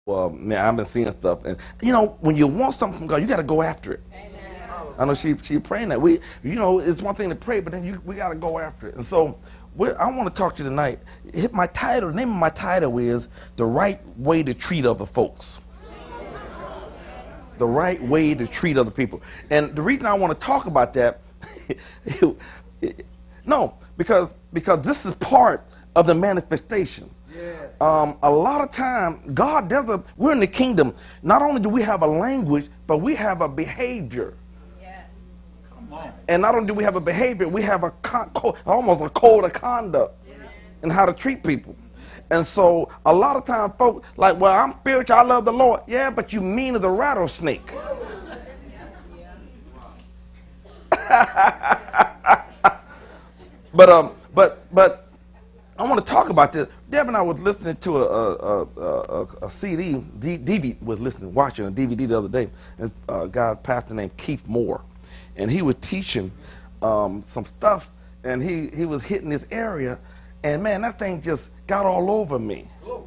Man, I've been seeing stuff, and you know, when you want something from God, you got to go after it. Amen. I know she praying that it's one thing to pray, but then we got to go after it. And so, I want to talk to you tonight. My title, the name of my title is "The Right Way to Treat Other Folks." The right way to treat other people, and the reason I want to talk about that, because this is part of the manifestation. A lot of time, we're in the kingdom. Not only do we have a language, but we have a behavior. Yes. Come on. And not only do we have a behavior, we have almost a code of conduct in how to treat people. And so a lot of times folks like, well, I'm spiritual, I love the Lord. Yeah, but you mean as a rattlesnake. But I want to talk about this. Deb and I was listening to a CD, DVD, watching a DVD the other day, and a guy, pastor named Keith Moore, and he was teaching some stuff, and he was hitting this area, and man, that thing just got all over me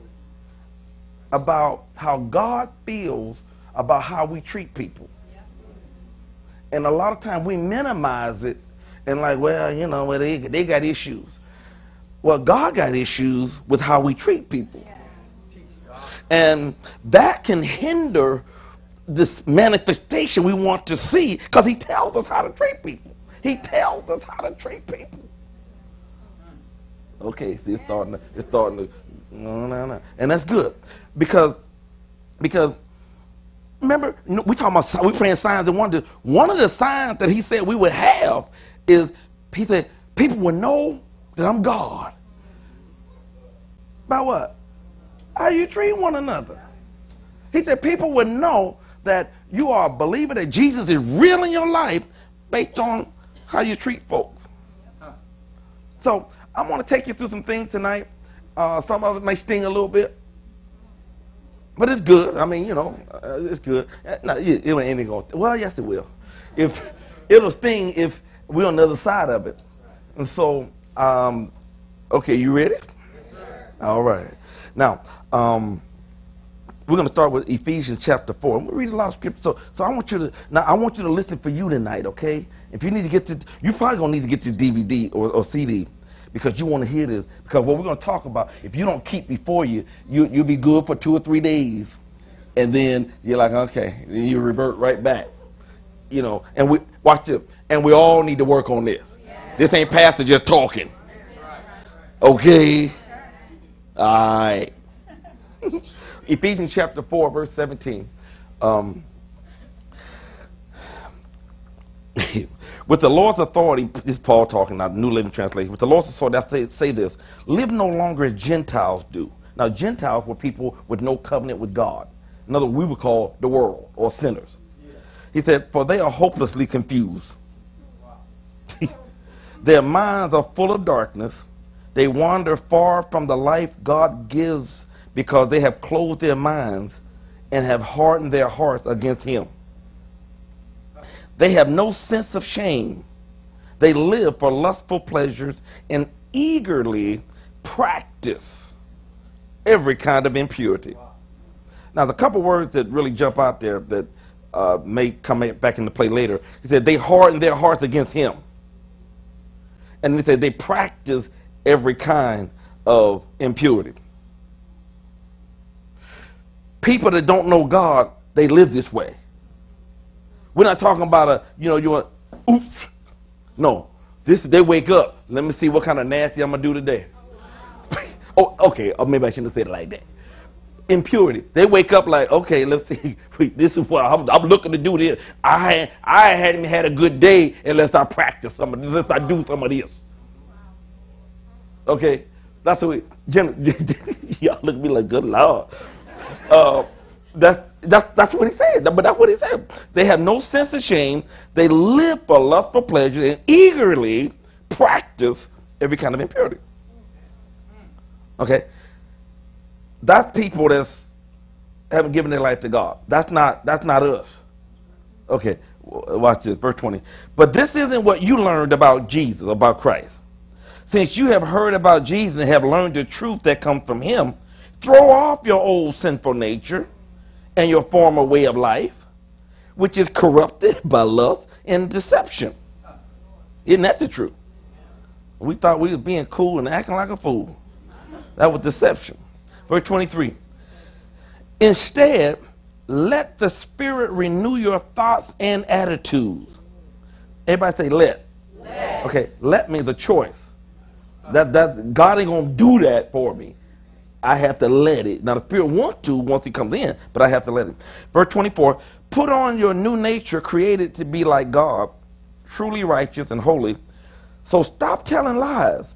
about how God feels about how we treat people. And a lot of times we minimize it and like, well, they got issues. Well, God got issues with how we treat people. And that can hinder this manifestation we want to see, because he tells us how to treat people. He tells us how to treat people. Okay, see, it's starting to, no. And that's good. Because remember, we praying signs and wonders. One of the signs that he said we would have is, he said, people will know that I'm God. By what? How you treat one another. He said people will know that you are a believer, that Jesus is real in your life based on how you treat folks. So I want to take you through some things tonight. Some of it may sting a little bit, but it's good. I mean, it's good. No, it ain't going. Well, yes, it will. If it'll sting if we're on the other side of it. And so, okay, you ready? Yes, sir. All right. Now, we're going to start with Ephesians chapter 4. I'm going to read a lot of scripture. So I want you to listen for you tonight, okay? If you need to you're probably going to need to get this DVD or CD, because you want to hear this. Because what we're going to talk about, if you don't keep before you'll be good for 2 or 3 days. And then you're like, okay, then you revert right back. And we watch this. And we all need to work on this. This ain't pastor just talking. Okay? All right. Ephesians chapter 4, verse 17. With the Lord's authority, this is Paul talking now, New Living Translation. With the Lord's authority, I say this: live no longer as Gentiles do. Now, Gentiles were people with no covenant with God. In other words, we would call the world or sinners. He said, for they are hopelessly confused. Their minds are full of darkness. They wander far from the life God gives because they have closed their minds and have hardened their hearts against him. They have no sense of shame. They live for lustful pleasures and eagerly practice every kind of impurity. Now, the couple words that really jump out there that may come back into play later, he said they harden their hearts against him. And he said they practice every kind of impurity. People that don't know God, they live this way. We're not talking about oops. No, they wake up. Let me see what kind of nasty I'm gonna do today. Oh, okay. Or maybe I shouldn't have said it like that. Impurity. They wake up like, okay, let's see. This is what I'm looking to do. This. I hadn't had a good day unless I practice some of this, unless I do some of this. Okay, that's what y'all look at me like, good Lord. That's what he said. But that's what he said. They have no sense of shame. They live for lustful pleasure and eagerly practice every kind of impurity. Okay, that's people that haven't given their life to God. That's not us. Okay, watch this, verse 20. But this isn't what you learned about Jesus, about Christ. Since you have heard about Jesus and have learned the truth that comes from him, Throw off your old sinful nature and your former way of life, which is corrupted by lust and deception. Isn't that the truth? We thought we were being cool and acting like a fool. That was deception. Verse 23. Instead, let the Spirit renew your thoughts and attitudes. Everybody say let. Let. Okay, let means a choice. That God ain't going to do that for me. I have to let it. Now, the Spirit wants to once he comes in, but I have to let him. Verse 24. Put on your new nature created to be like God, truly righteous and holy. So stop telling lies.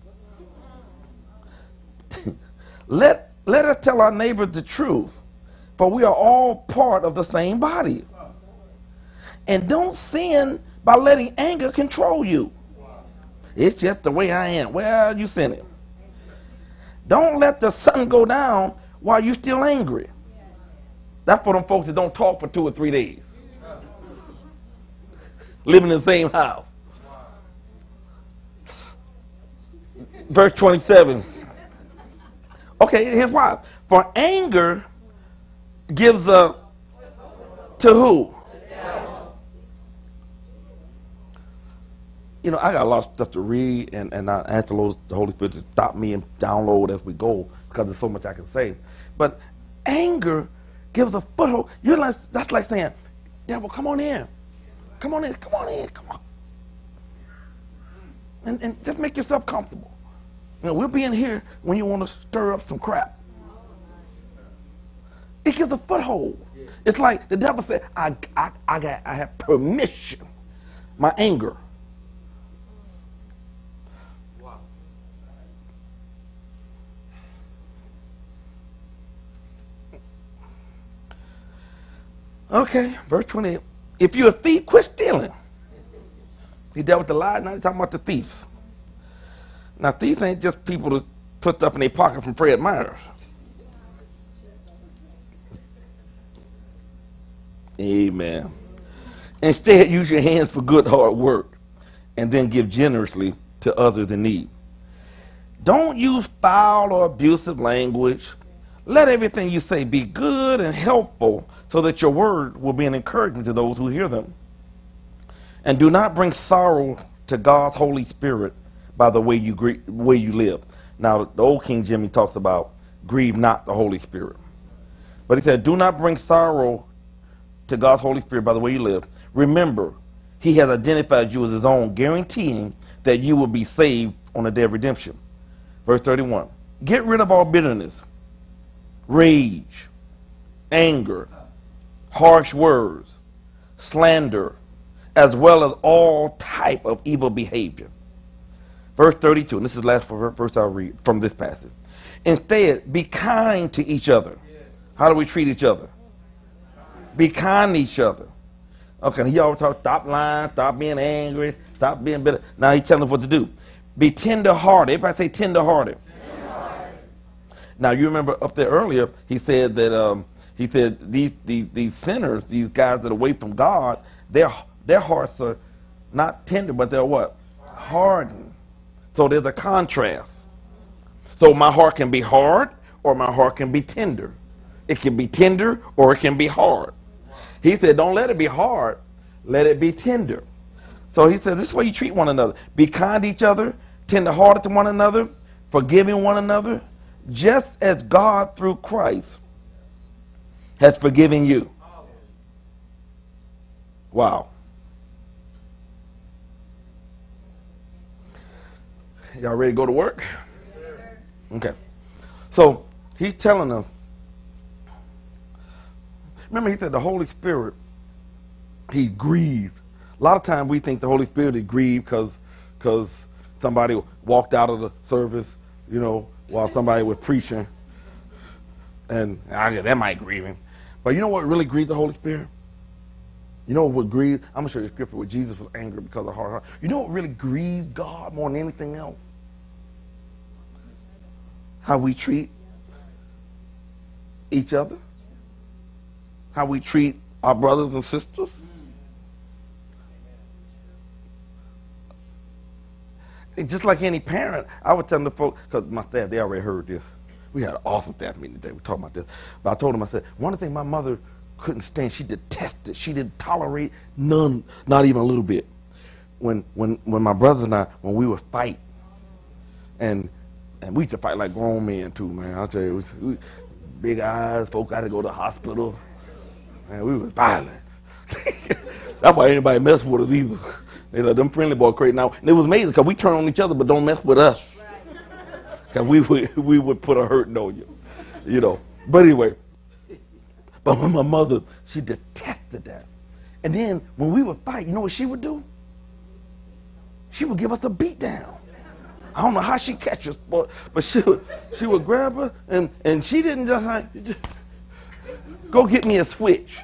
Let us tell our neighbors the truth, for we are all part of the same body. And don't sin by letting anger control you. It's just the way I am. Well, you sinning. Don't let the sun go down while you're still angry. That's for them folks that don't talk for 2 or 3 days. Living in the same house. Verse 27. Okay, here's why. For anger gives a to who? You know, I got a lot of stuff to read, and I have to load the Holy Spirit to stop me and download as we go because there's so much I can say. But anger gives a foothold. You're like, that's like saying, yeah, well, come on in. Come on in. Come on in. Come on. And just make yourself comfortable. You know, we'll be in here when you want to stir up some crap. It gives a foothold. It's like the devil said, I have permission. My anger. Okay, verse 28. If you're a thief, quit stealing. He dealt with the lies, now he's talking about the thieves. Now, thieves ain't just people that put stuff in their pocket from Fred Meyers. Amen. Instead, use your hands for good, hard work, and then give generously to others in need. Don't use foul or abusive language. Let everything you say be good and helpful so that your word will be an encouragement to those who hear them. And do not bring sorrow to God's Holy Spirit by the way you live. Now, the old King Jimmy talks about grieve not the Holy Spirit. But he said, do not bring sorrow to God's Holy Spirit by the way you live. Remember, he has identified you as his own, guaranteeing that you will be saved on the day of redemption. Verse 31. Get rid of all bitterness, rage, anger, harsh words, slander, as well as all type of evil behavior. Verse 32, and this is the last verse I'll read from this passage. Instead, be kind to each other. How do we treat each other? Be kind to each other. Okay, he always talks, stop lying, stop being angry, stop being bitter. Now he's telling us what to do. Be tender-hearted. Everybody say tender-hearted. Now you remember up there earlier, he said that these sinners, these guys that are away from God, their hearts are not tender, but they're what? Hardened. So there's a contrast. So my heart can be hard or my heart can be tender. It can be tender or it can be hard. He said, don't let it be hard. Let it be tender. So he said, this is the way you treat one another. Be kind to each other, tender-hearted to one another, forgiving one another, just as God through Christ has forgiven you. Wow. Y'all ready to go to work? Yes, sir. Okay. So he's telling them, remember he said the Holy Spirit, he grieved. A lot of times we think the Holy Spirit is grieved because somebody walked out of the service, you know, while somebody was preaching. And that might grieve him. But you know what really grieves the Holy Spirit? You know what grieves? I'm going to show you a scripture where Jesus was angry because of hard heart. You know what really grieves God more than anything else? How we treat each other. How we treat our brothers and sisters. It's just like any parent, I would tell the folks, because my staff, they already heard this. We had an awesome staff meeting today. We talked about this. But I told him, I said, one of the things my mother couldn't stand, she detested, she didn't tolerate none, not even a little bit. When my brothers and I, when we would fight, and we used to fight like grown men too, man. I'll tell you, we big eyes, folk had to go to the hospital. Man, we was violent. That's why anybody mess with us either. They let them friendly boy crazy. Now, and it was amazing because we turn on each other, but don't mess with us. Because we would put a hurting on you, you know. But anyway, but my mother, she detested that. And then when we would fight, you know what she would do? She would give us a beat down. I don't know how she catch us, but she would grab her, and she didn't just like, go get me a switch.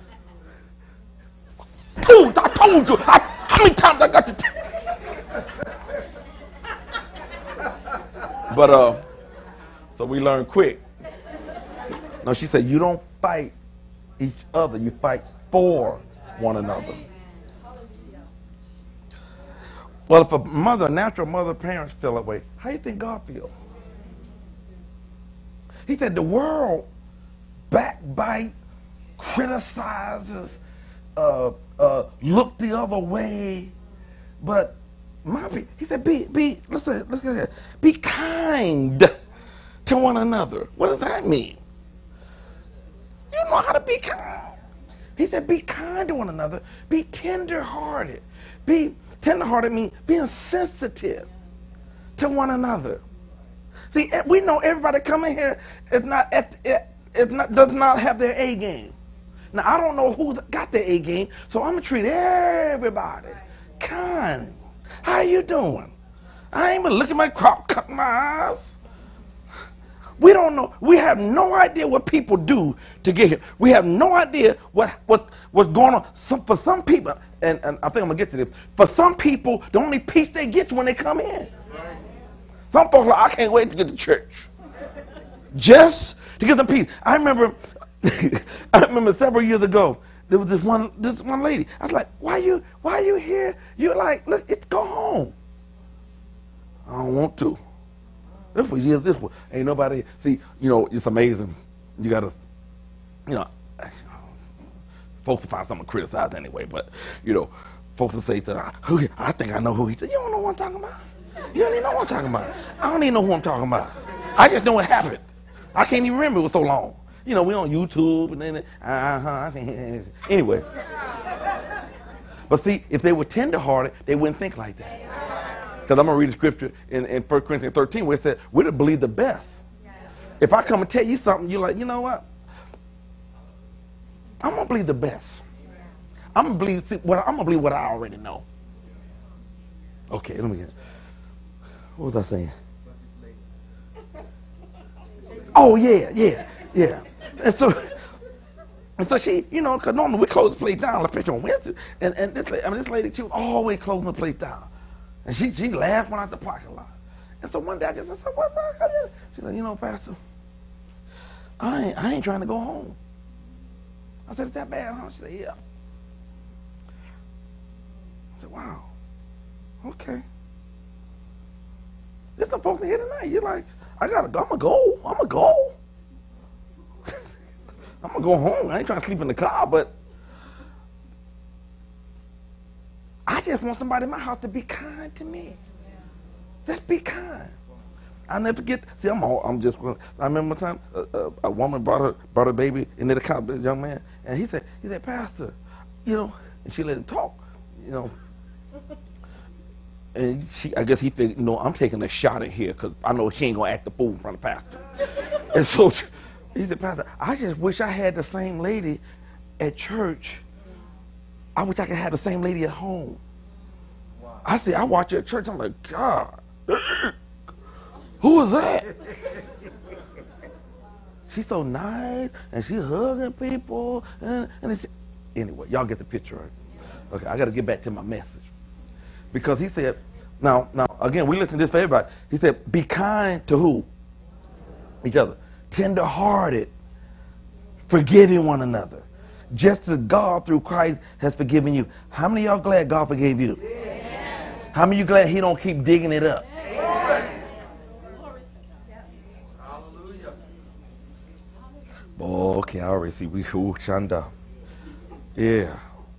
Dude, I told you. How many times I got to tell you? But, so we learned quick. No, she said, you don't fight each other. You fight for one another. Well, if a natural mother, parents feel that way, how do you think God feels? He said the world backbite, criticizes, look the other way, but he said, listen, be kind to one another. What does that mean? You know how to be kind. He said, be kind to one another. Be tender-hearted. Tender-hearted means being sensitive to one another. See, we know everybody coming here does not have their A game. Now, I don't know who got their A game, so I'm going to treat everybody kind. How you doing? I ain't even looking at my crop, cut my eyes. We don't know. We have no idea what people do to get here. We have no idea what's going on. For some people, and I think I'm going to get to this, for some people, the only peace they get is when they come in. Some folks are like, I can't wait to get to church. Just to get the peace. I remember several years ago, there was this one lady. I was like, why are you here? You're like, look, go home. I don't want to. This was years, this one. Ain't nobody, see, you know, it's amazing. You gotta, you know, folks will find something to criticize anyway, but, you know, folks will say, I think I know who he said. You don't know what I'm talking about. You don't even know what I'm talking about. I don't even know who I'm talking about. I just know what happened. I can't even remember, it was so long. You know, we on YouTube and then, anyway. But see, if they were tender-hearted, they wouldn't think like that. Because I'm going to read the scripture in 1 Corinthians 13 where it said, we're to believe the best. If I come and tell you something, you're like, you know what? I'm going to believe the best. I'm going to believe what I already know. Okay, let me get it. What was I saying? Oh, yeah. And so she, you know, because normally we close the place down, especially on Wednesday. And this lady, she was always closing the place down. And she laughed when I was at the parking lot. And so one day I said, what's up? She said, you know, Pastor, I ain't trying to go home. I said, is that bad, huh? She said, yeah. I said, wow. Okay. There's some folks in here tonight. You're like, I'm going to go. I'm going to go. I'm going to go home. I ain't trying to sleep in the car, but I just want somebody in my house to be kind to me. Just be kind. I'll never forget. See, I remember one time a woman brought her baby into the car, a young man, and he said, Pastor, you know, and she let him talk, you know. And I guess he figured, you know, I'm taking a shot at here because I know she ain't going to act the fool in front of the pastor. And so he said, Pastor, I just wish I had the same lady at church. I wish I could have the same lady at home. Wow. I said, I watch her at church. I'm like, God, who is that? She's so nice, and she's hugging people. And anyway, y'all get the picture, right? Okay, I got to get back to my message. Because he said, now, again, we listen to this for everybody. He said, be kind to who? Each other. Tender-hearted, forgiving one another. Just as God through Christ has forgiven you. How many of y'all glad God forgave you? Yes. How many of you glad he don't keep digging it up? Yes. Hallelujah. Oh, okay, I already see. Chanda. Yeah.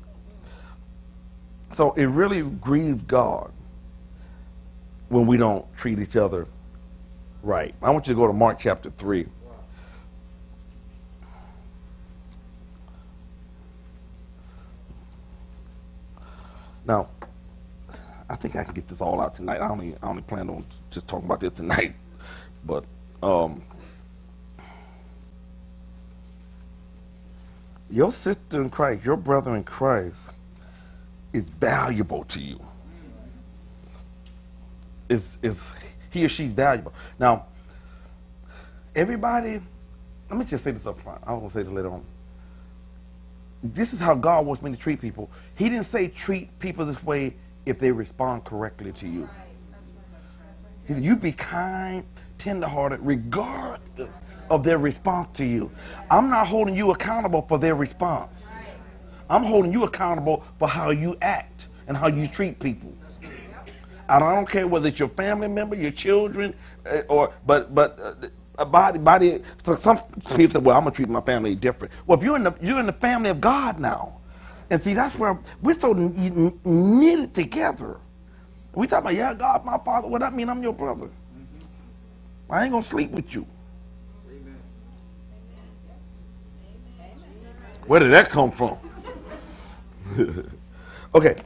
So it really grieves God when we don't treat each other right. I want you to go to Mark chapter 3. Now, I think I can get this all out tonight. I only plan on just talking about this tonight. But your sister in Christ, your brother in Christ is valuable to you. Is he or she's valuable. Now, everybody, let me just say this up front. I won't say this later on. This is how God wants me to treat people. He didn't say treat people this way if they respond correctly to you. He said, you be kind, tenderhearted, regardless of their response to you. I'm not holding you accountable for their response. I'm holding you accountable for how you act and how you treat people. And I don't care whether it's your family member, your children, but a body. So some people say, "Well, I'm gonna treat my family different." Well, if you're in the family of God now, and see that's where we're so knitted together. We talk about, yeah, God, my Father. What that mean? I'm your brother. I ain't gonna sleep with you. Where did that come from? Okay.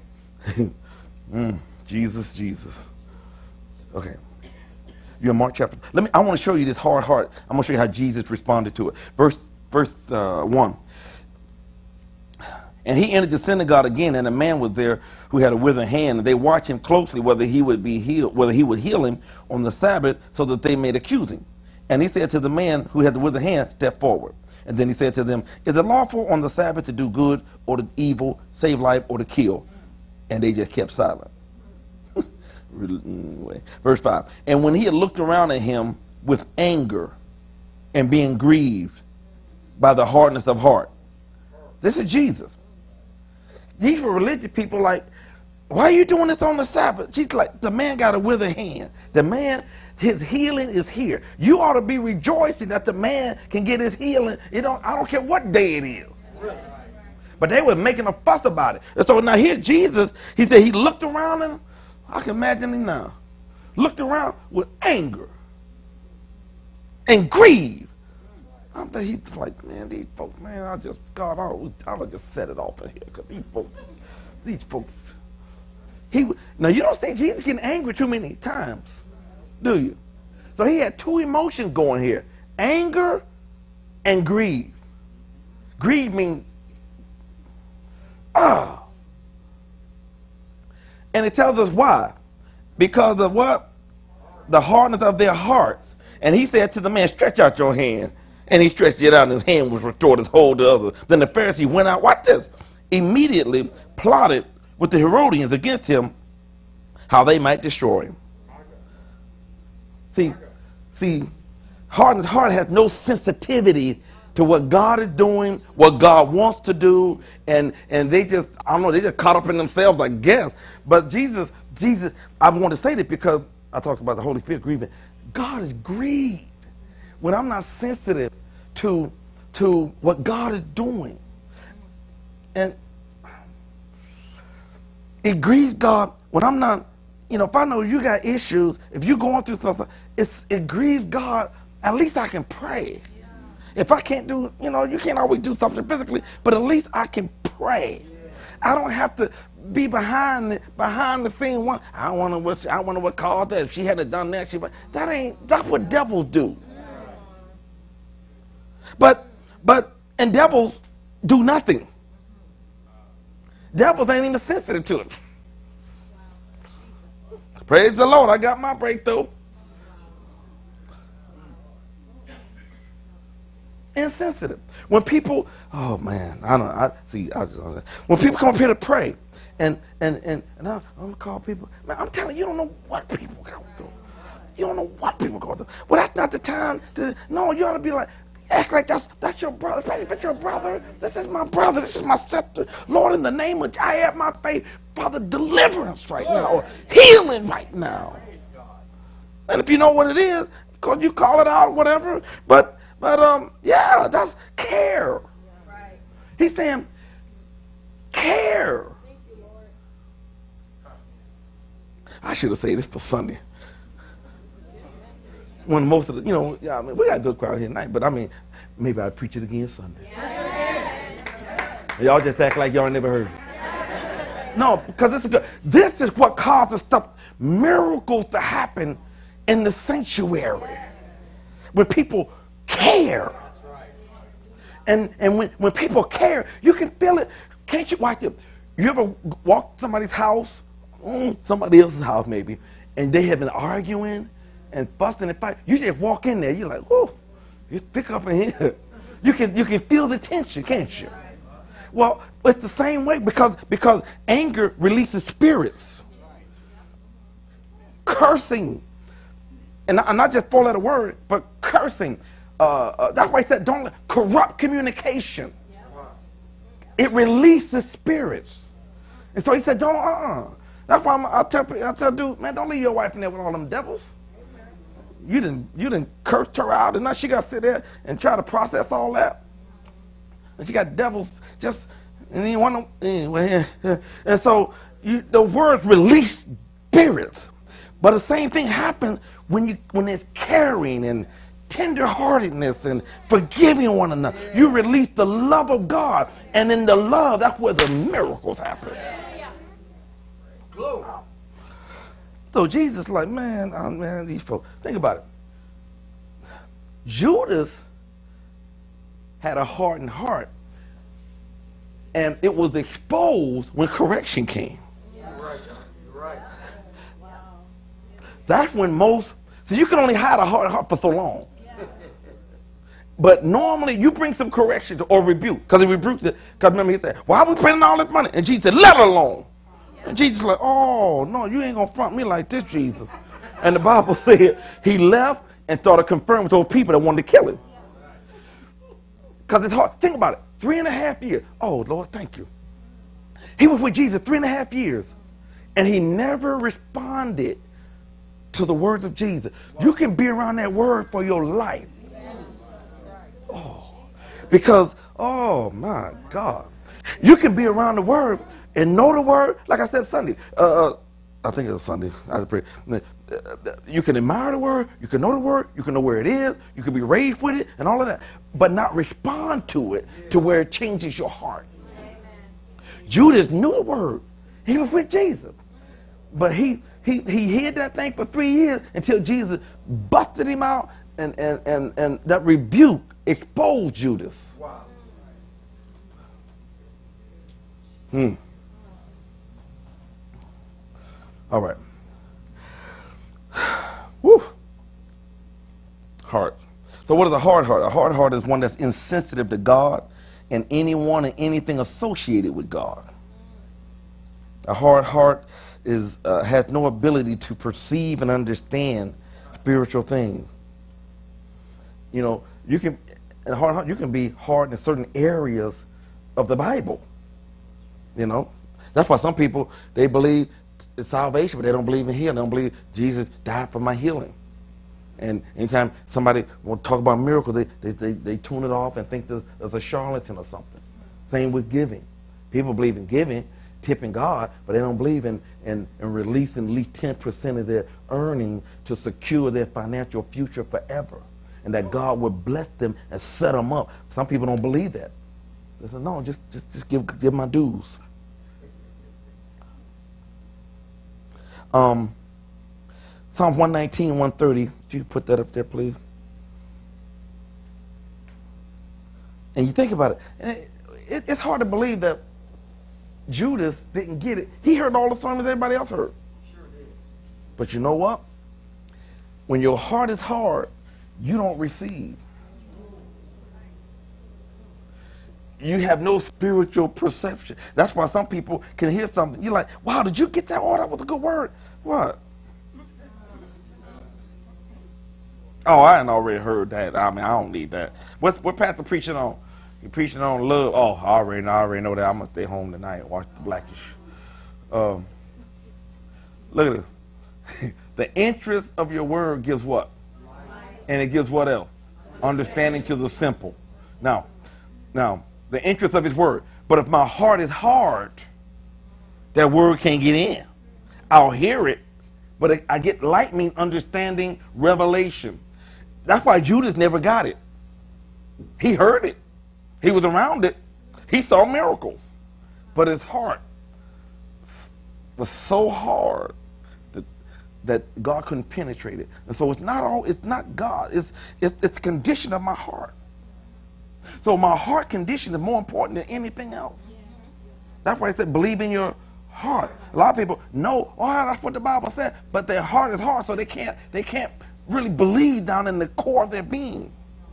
Jesus. Okay. You're in Mark chapter. I want to show you this hard heart. I'm going to show you how Jesus responded to it. Verse 1. And he entered the synagogue again, and a man was there who had a withered hand. And they watched him closely whether he would heal him on the Sabbath, so that they might accuse him. And he said to the man who had the withered hand, step forward. And then he said to them, is it lawful on the Sabbath to do good or to evil, save life or to kill? And they just kept silent. Verse 5. And when he had looked around at him with anger and being grieved by the hardness of heart. This is Jesus. These were religious people like, why are you doing this on the Sabbath? Jesus like, the man got a withered hand. The man, his healing is here. You ought to be rejoicing that the man can get his healing. I don't care what day it is. But they were making a fuss about it. And so now here Jesus, he said he looked around and I can imagine him now. Looked around with anger and grief. I bet he's like, man, these folks, man, I'll just set it off in here because these folks. Now you don't see Jesus getting angry too many times, do you? So he had two emotions going here: anger and grief. Grief means and it tells us why. Because of what? The hardness of their hearts. And he said to the man, stretch out your hand. And he stretched it out, and his hand was restored as whole to others. Then the Pharisee went out, watch this, immediately plotted with the Herodians against him, how they might destroy him. See, hardened heart has no sensitivity to what God is doing, what God wants to do, and they just, I don't know, they just caught up in themselves, I guess. But Jesus, I want to say this because I talked about the Holy Spirit grieving. God is grieved when I'm not sensitive to what God is doing. And it grieves God when I'm not, if I know you got issues, if you're going through something, it grieves God, at least I can pray. If I can't do, you can't always do something physically, but at least I can pray. I don't have to be behind the scene. I wonder what caused that. If she hadn't done that, that's what devils do. And devils do nothing. Devils ain't even sensitive to it. Praise the Lord, I got my breakthrough. Insensitive. When people, oh man, when people come up here to pray, and I'm gonna call people, man, I'm telling you, you don't know what people go through. You don't know what people go through. Well, that's not the time no, you ought to be like, act like that's your brother. That's your brother. This is my brother. This is my sister. Lord, in the name of I have my faith, Father, deliverance right now, or healing right now. And if you know what it is, you call it out, whatever. But But yeah, that's care. Right. He's saying care. Thank you, Lord. I should have said this for Sunday. When most of the, yeah, I mean, we got a good crowd here tonight, but I mean, maybe I'll preach it again Sunday. Y'all just act like y'all never heard it. No, because this is what causes miracles to happen in the sanctuary. When people care. And when people care, you can feel it. Can't you watch it? You ever walk to somebody's house, somebody else's house maybe, and they have been arguing and fussing and fighting? You just walk in there, you're like, whoo, it's thick up in here. You can feel the tension, can't you? Well, it's the same way because anger releases spirits. Cursing, and not just four-letter word, but cursing. That's why I said don't corrupt communication. It releases spirits. And so he said, don't, That's why I tell dude, man, don't leave your wife in there with all them devils. You didn't curse her out, and now she got to sit there and try to process all that. And she got devils and you want them anyway. And so the words release spirits. But the same thing happens when there's caring and tenderheartedness and forgiving one another. You release the love of God, and in the love, that's where the miracles happen. So Jesus, like, man, these folks. Think about it. Judas had a hardened heart, and it was exposed when correction came. You're right. That's when so you can only hide a hard heart for so long. But normally you bring some correction or rebuke, because he rebuked it. Because remember he said, why are we spending all this money? And Jesus said, let it alone. And Jesus like, oh, no, you ain't going to front me like this, Jesus. And the Bible said he left and started confirming with those people that wanted to kill him. Because it's hard. Think about it. 3.5 years. Oh, Lord, thank you. He was with Jesus 3.5 years, and he never responded to the words of Jesus. You can be around that word for your life. Oh, because, oh, my God. You can be around the word and know the word, like I said Sunday. I think it was Sunday. I pray. You can admire the word, you can know the word, you can know where it is, you can be raised with it and all of that, but not respond to it to where it changes your heart. Amen. Judas knew the word. He was with Jesus. But he hid that thing for 3 years until Jesus busted him out, and that rebuke exposed Judas. Wow. All right. Woo. Heart. So what is a hard heart? A hard heart is one that's insensitive to God and anyone and anything associated with God. A hard heart has no ability to perceive and understand spiritual things. You know, in a hard heart, you can be hard in certain areas of the Bible. You know, that's why some people, they believe in salvation, but they don't believe in healing. They don't believe Jesus died for my healing. And anytime somebody will talk about miracles, they tune it off and think there's a charlatan or something. Same with giving. People believe in giving, tipping God, but they don't believe in releasing at least 10% of their earnings to secure their financial future forever. And that God will bless them and set them up. Some people don't believe that. They say, no, just give my dues. Psalm 119, 130. If you put that up there, please. And you think about it, it's hard to believe that Judas didn't get it. He heard all the sermons everybody else heard. Sure did. But you know what? When your heart is hard, you don't receive. You have no spiritual perception. That's why some people can hear something. You're like, wow, did you get that? Oh, that was a good word. What? Oh, I hadn't already heard that. I mean, I don't need that. What Pastor preaching on? He preaching on love. Oh, I already know that. I'm going to stay home tonight and watch the Blackish. Look at this. The interest of your word gives what? And it gives what else? Understanding to the simple. Now, the interest of his word. But if my heart is hard, that word can't get in. I'll hear it, but I get light means understanding, revelation. That's why Judas never got it. He heard it. He was around it. He saw miracles. But his heart was so hard that God couldn't penetrate it. And so it's not God. It's the condition of my heart. So my heart condition is more important than anything else. Yes. That's why I said believe in your heart. A lot of people know, that's what the Bible said, but their heart is hard, so they can't really believe down in the core of their being.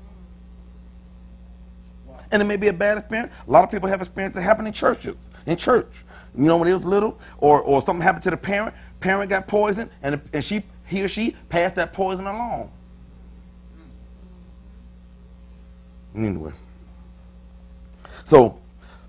And it may be a bad experience. A lot of people have experiences that happen in church. You know, when they was little, or something happened to the parent got poisoned, and he or she passed that poison along. Anyway. So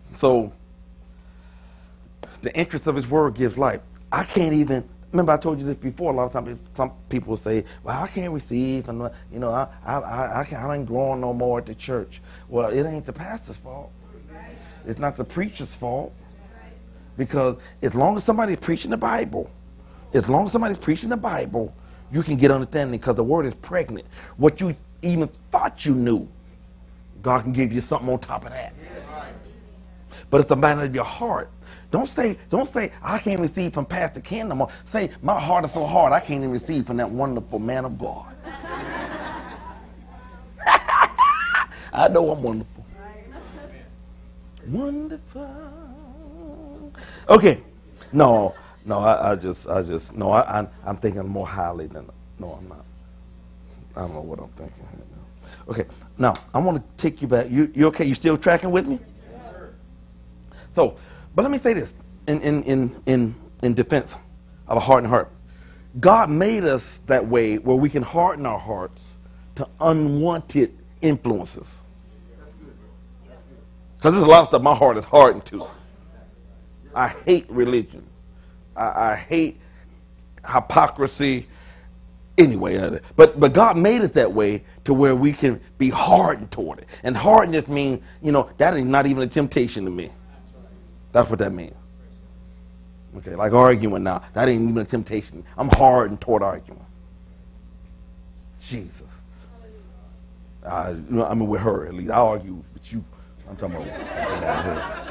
the interest of his word gives life. I can't even, remember I told you this before, a lot of times some people will say, well, I can't receive, and I ain't growing no more at the church. Well, it ain't the pastor's fault. It's not the preacher's fault. Because as long as somebody's preaching the Bible, you can get understanding because the word is pregnant. What you even thought you knew, God can give you something on top of that. But it's a matter of your heart. Don't say, I can't receive from Pastor Ken no more. Say, my heart is so hard, I can't even receive from that wonderful man of God. I know I'm wonderful. Wonderful. Okay. I'm thinking more highly than, no, I'm not. I don't know what I'm thinking. Okay, now, I want to take you back. You okay? You still tracking with me? Yes, sir. So, but let me say this in defense of a hardened heart. God made us that way where we can harden our hearts to unwanted influences. Because there's a lot of stuff my heart is hardened to. I hate religion. I hate hypocrisy. Anyway, but God made it that way to where we can be hardened toward it. And hardness means, that is not even a temptation to me. That's what that means. Okay, like arguing now. That ain't even a temptation. I'm hardened toward arguing. Jesus. With her at least. I argue with you. I'm talking about her.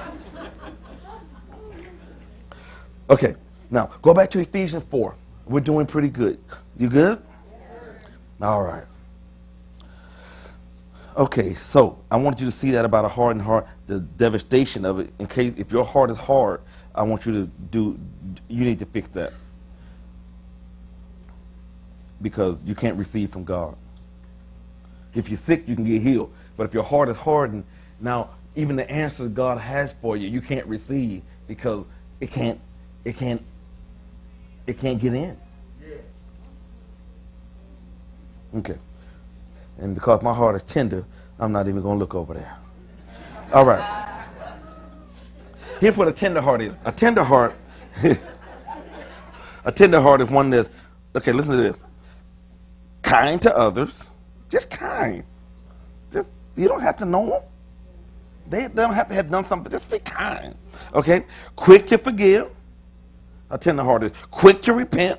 Okay, now go back to Ephesians 4. We're doing pretty good. You good? All right. Okay, so I want you to see that about a hardened heart, the devastation of it. In case if your heart is hard, I want you to you need to fix that. Because you can't receive from God. If you're sick, you can get healed. But if your heart is hardened, now even the answers God has for you, you can't receive because it can't get in. Okay. And because my heart is tender, I'm not even going to look over there. All right. Here's what a tender heart is. A tender heart is one that's, okay, listen to this. Kind to others. Just kind. You don't have to know them. They don't have to have done something. Just be kind. Okay? Quick to forgive. A tender heart is quick to repent.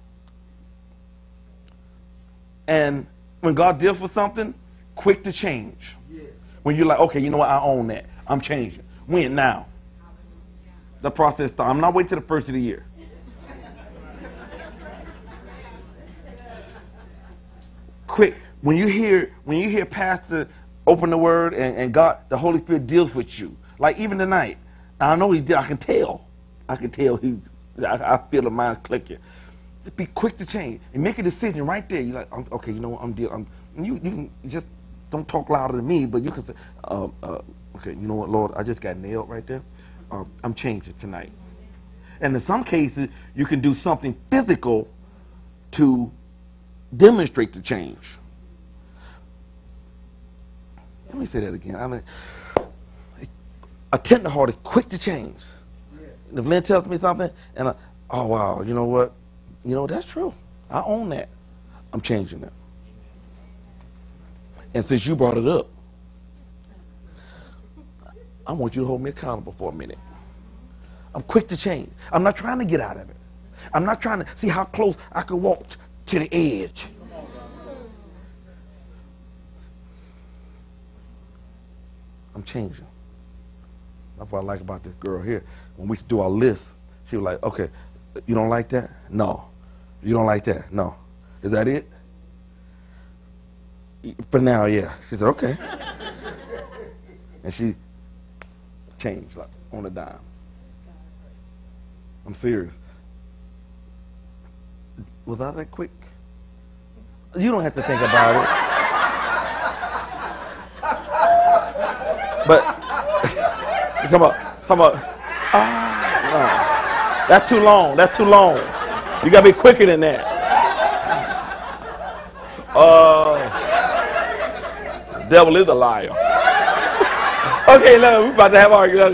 And when God deals with something, quick to change. Yeah. When you're like, okay, you know what, I own that. I'm changing. When? Now. The process starts. I'm not waiting till the first of the year. Quick. When you hear Pastor open the word and God, the Holy Spirit deals with you. Like even tonight. I know he did. I can tell I feel the mind's clicking. Just be quick to change and make a decision right there. You're like, okay, you know what, you can just don't talk louder than me, but you can say, okay, you know what, Lord, I just got nailed right there. I'm changing tonight. And in some cases, you can do something physical to demonstrate the change. Let me say that again. A tender heart is quick to change. And if Lynn tells me something, and oh wow, you know what? That's true. I own that. I'm changing that. And since you brought it up, I want you to hold me accountable for a minute. I'm quick to change. I'm not trying to get out of it. I'm not trying to see how close I can walk to the edge. I'm changing. That's what I like about this girl here. When we do our list, she was like, okay, you don't like that? No. You don't like that? No. Is that it? For now, yeah. She said, okay. And she changed like on a dime. I'm serious. Was I that quick? You don't have to think about it. But talking about, no. That's too long. That's too long. You gotta be quicker than that. Devil is a liar. Okay, look, we're about to have argument.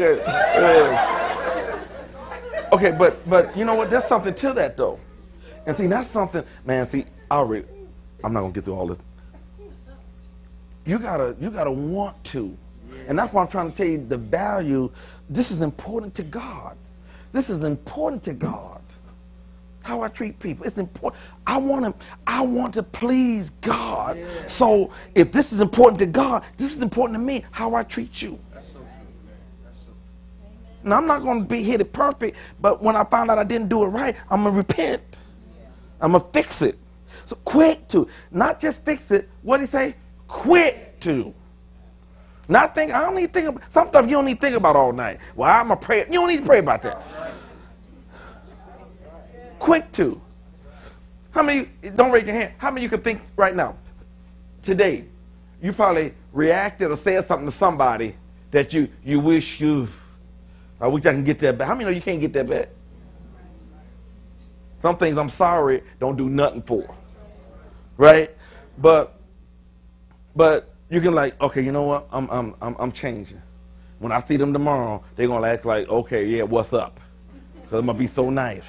Okay, but you know what? There's something to that though. And see, that's something, man. See, I'm not gonna get through all this. You gotta want to. And that's why I'm trying to tell you the value. This is important to God. This is important to God. How I treat people. It's important. I want to please God. Yeah. So if this is important to God, this is important to me, how I treat you. That's so true, man. That's so true. Now I'm not going to be hit it perfect, but when I find out I didn't do it right, I'm going to repent. Yeah. I'm going to fix it. So quick to. Not just fix it. What did he say? Quick to. Not think, I don't need to think about, some stuff you don't need to think about all night. Well, I'm going to pray. You don't need to pray about that. Quick to. How many, don't raise your hand, how many you can think right now, today, you probably reacted or said something to somebody that you wish I wish I can get that back. How many know you can't get that back? Some things I'm sorry don't do nothing for. Right? But you can like, okay, you know what? I'm changing. When I see them tomorrow, they're gonna act like, okay, yeah, what's up? Because I'm gonna be so nice.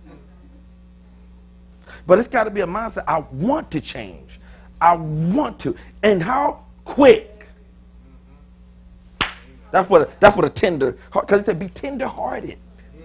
But it's got to be a mindset. I want to change. I want to. And how quick? That's what a tender, because it said be tender-hearted.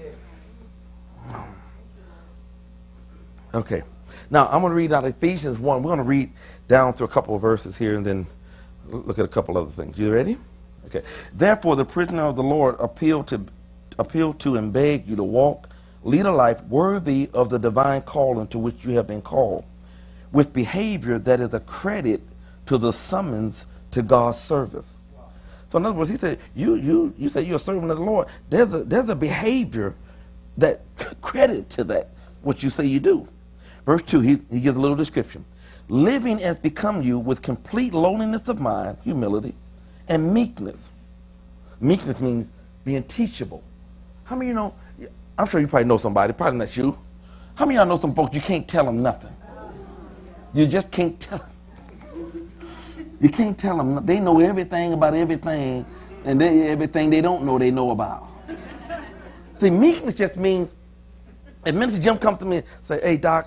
Okay. Now I'm going to read out Ephesians 1. We're going to read down to a couple of verses here and then look at a couple other things. You ready? Okay. Therefore, the prisoner of the Lord appeal to and beg you to lead a life worthy of the divine calling to which you have been called, with behavior that is a credit to the summons to God's service. So in other words, he said, you say you're a servant of the Lord. There's a behavior that credit to that, what you say you do. Verse 2, he gives a little description. Living as become you with complete lowliness of mind, humility, and meekness. Meekness means being teachable. How many of you know, I'm sure you probably know somebody, probably not you. How many of y'all know some folks you can't tell them nothing? You just can't tell them. You can't tell them. They know everything about everything, and everything they don't know, they know about. See, meekness just means, if Minister Jim comes to me and say, hey, Doc,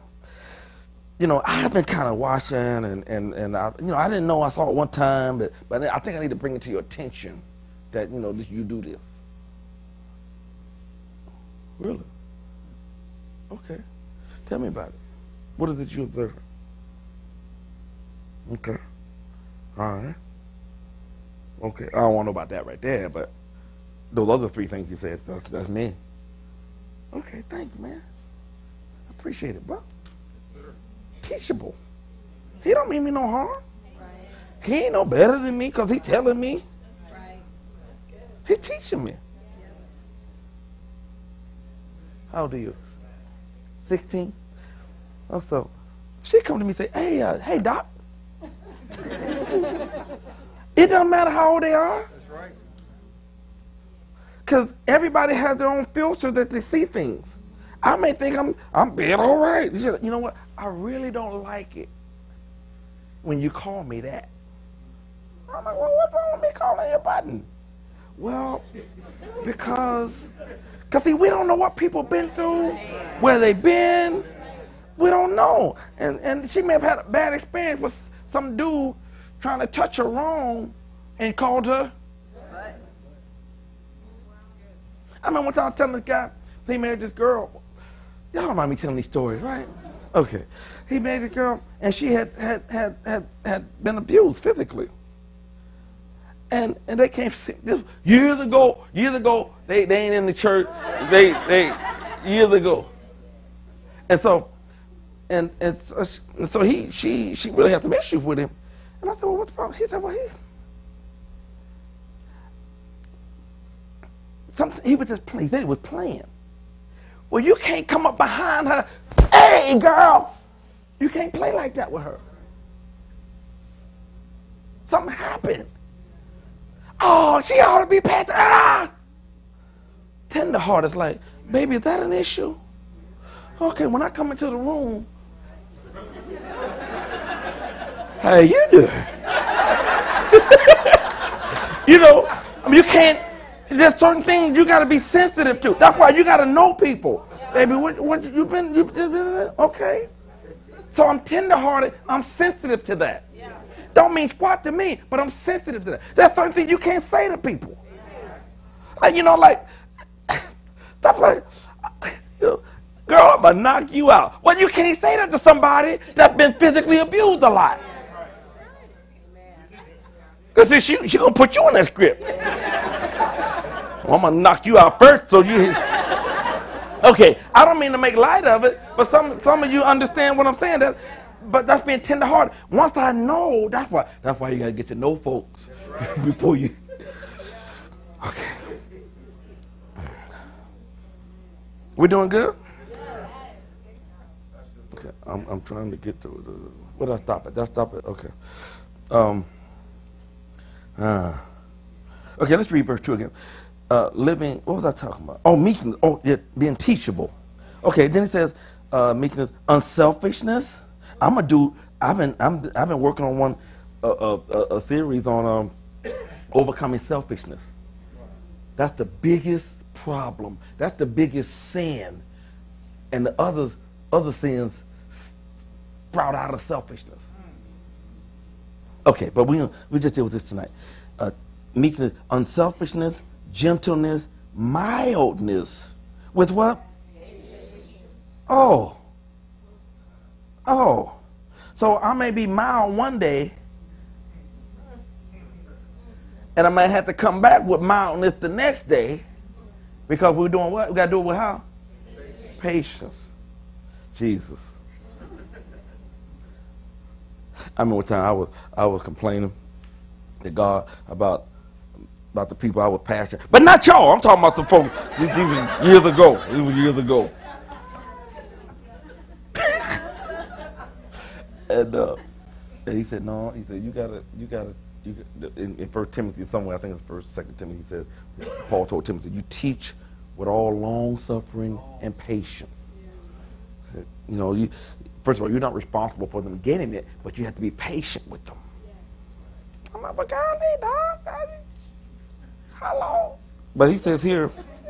I've been kind of watching, and I didn't know, I saw it one time, but I think I need to bring it to your attention that, you do this. Really? Okay. Tell me about it. What is it you observe? Okay. All right. Okay. I don't want to know about that right there, but those other three things you said, that's me. Okay, thank you, man. I appreciate it, bro. Yes, sir. Teachable. He don't mean me no harm. Right. He ain't no better than me because he telling me. That's right. That's good. He teaching me. How old are you? 16? So she come to me and say, hey, Doc. It doesn't matter how old they are. That's right. Because everybody has their own filter that they see things. I may think I'm being all right. You know what? I really don't like it when you call me that. I'm like, well, what's wrong with me calling you a button? Well, because see, we don't know what people been through, where they've been. We don't know. And she may have had a bad experience with some dude trying to touch her wrong and called her. I remember one time telling this guy, he married this girl. Y'all don't mind me telling these stories, right? Okay. He married this girl, and she had been abused physically. And they came years ago, they ain't in the church. They years ago. And so she really had some issues with him. And I said, well, what's the problem? He said, well, he was just playing. He was playing. Well, you can't come up behind her. Hey, girl. You can't play like that with her. Something happened. Oh, she ought to be passed. Tender heart is like, baby, is that an issue? Okay, when I come into the room, how you doing? You know, I mean, you can't. There's certain things you got to be sensitive to. That's why you got to know people. Baby, what you been okay. So I'm tenderhearted. I'm sensitive to that. Yeah. Don't mean squat to me, but I'm sensitive to that. There's certain things you can't say to people. Like, stuff like, girl, I'm going to knock you out. Well, you can't say that to somebody that's been physically abused a lot. Because she going to put you in that script. So I'm going to knock you out first so you... Okay, I don't mean to make light of it, but some of you understand what I'm saying. But that's being tenderhearted. Once I know, that's why you got to get to know folks before you... Okay. We doing good? Okay, I'm trying to get to it. Where did I stop it? Did I stop it? Okay. Okay, let's read verse 2 again. Living, what was I talking about? Oh, meekness. Oh, yeah, being teachable. Okay, then it says meekness, unselfishness. I've been working on a series on overcoming selfishness. That's the biggest problem. That's the biggest sin, and the other sins sprout out of selfishness. Okay, but we just deal with this tonight. Meekness, unselfishness, gentleness, mildness. With what? Oh. So I may be mild one day, and I might have to come back with mildness the next day, because we're doing what? We got to do it with how? Patience. Jesus. I remember one time I was complaining to God about the people I was pastoring. But not y'all. I'm talking about some folks. These were years ago. These were years ago. And he said, no. He said, you gotta. In 1 Timothy somewhere, I think it's 1st, 2nd Timothy. He said, Paul told Timothy, you teach with all long suffering and patience. Said, first of all, you're not responsible for them getting it, but you have to be patient with them. I'm like, but golly, dog. How long? But he says here,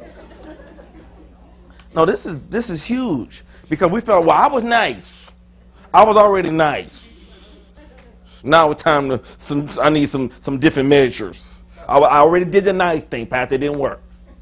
no, this is huge, because we felt, well, I was nice. I was already nice. Now it's time I need some different measures. I already did the nice thing, Pastor. It didn't work.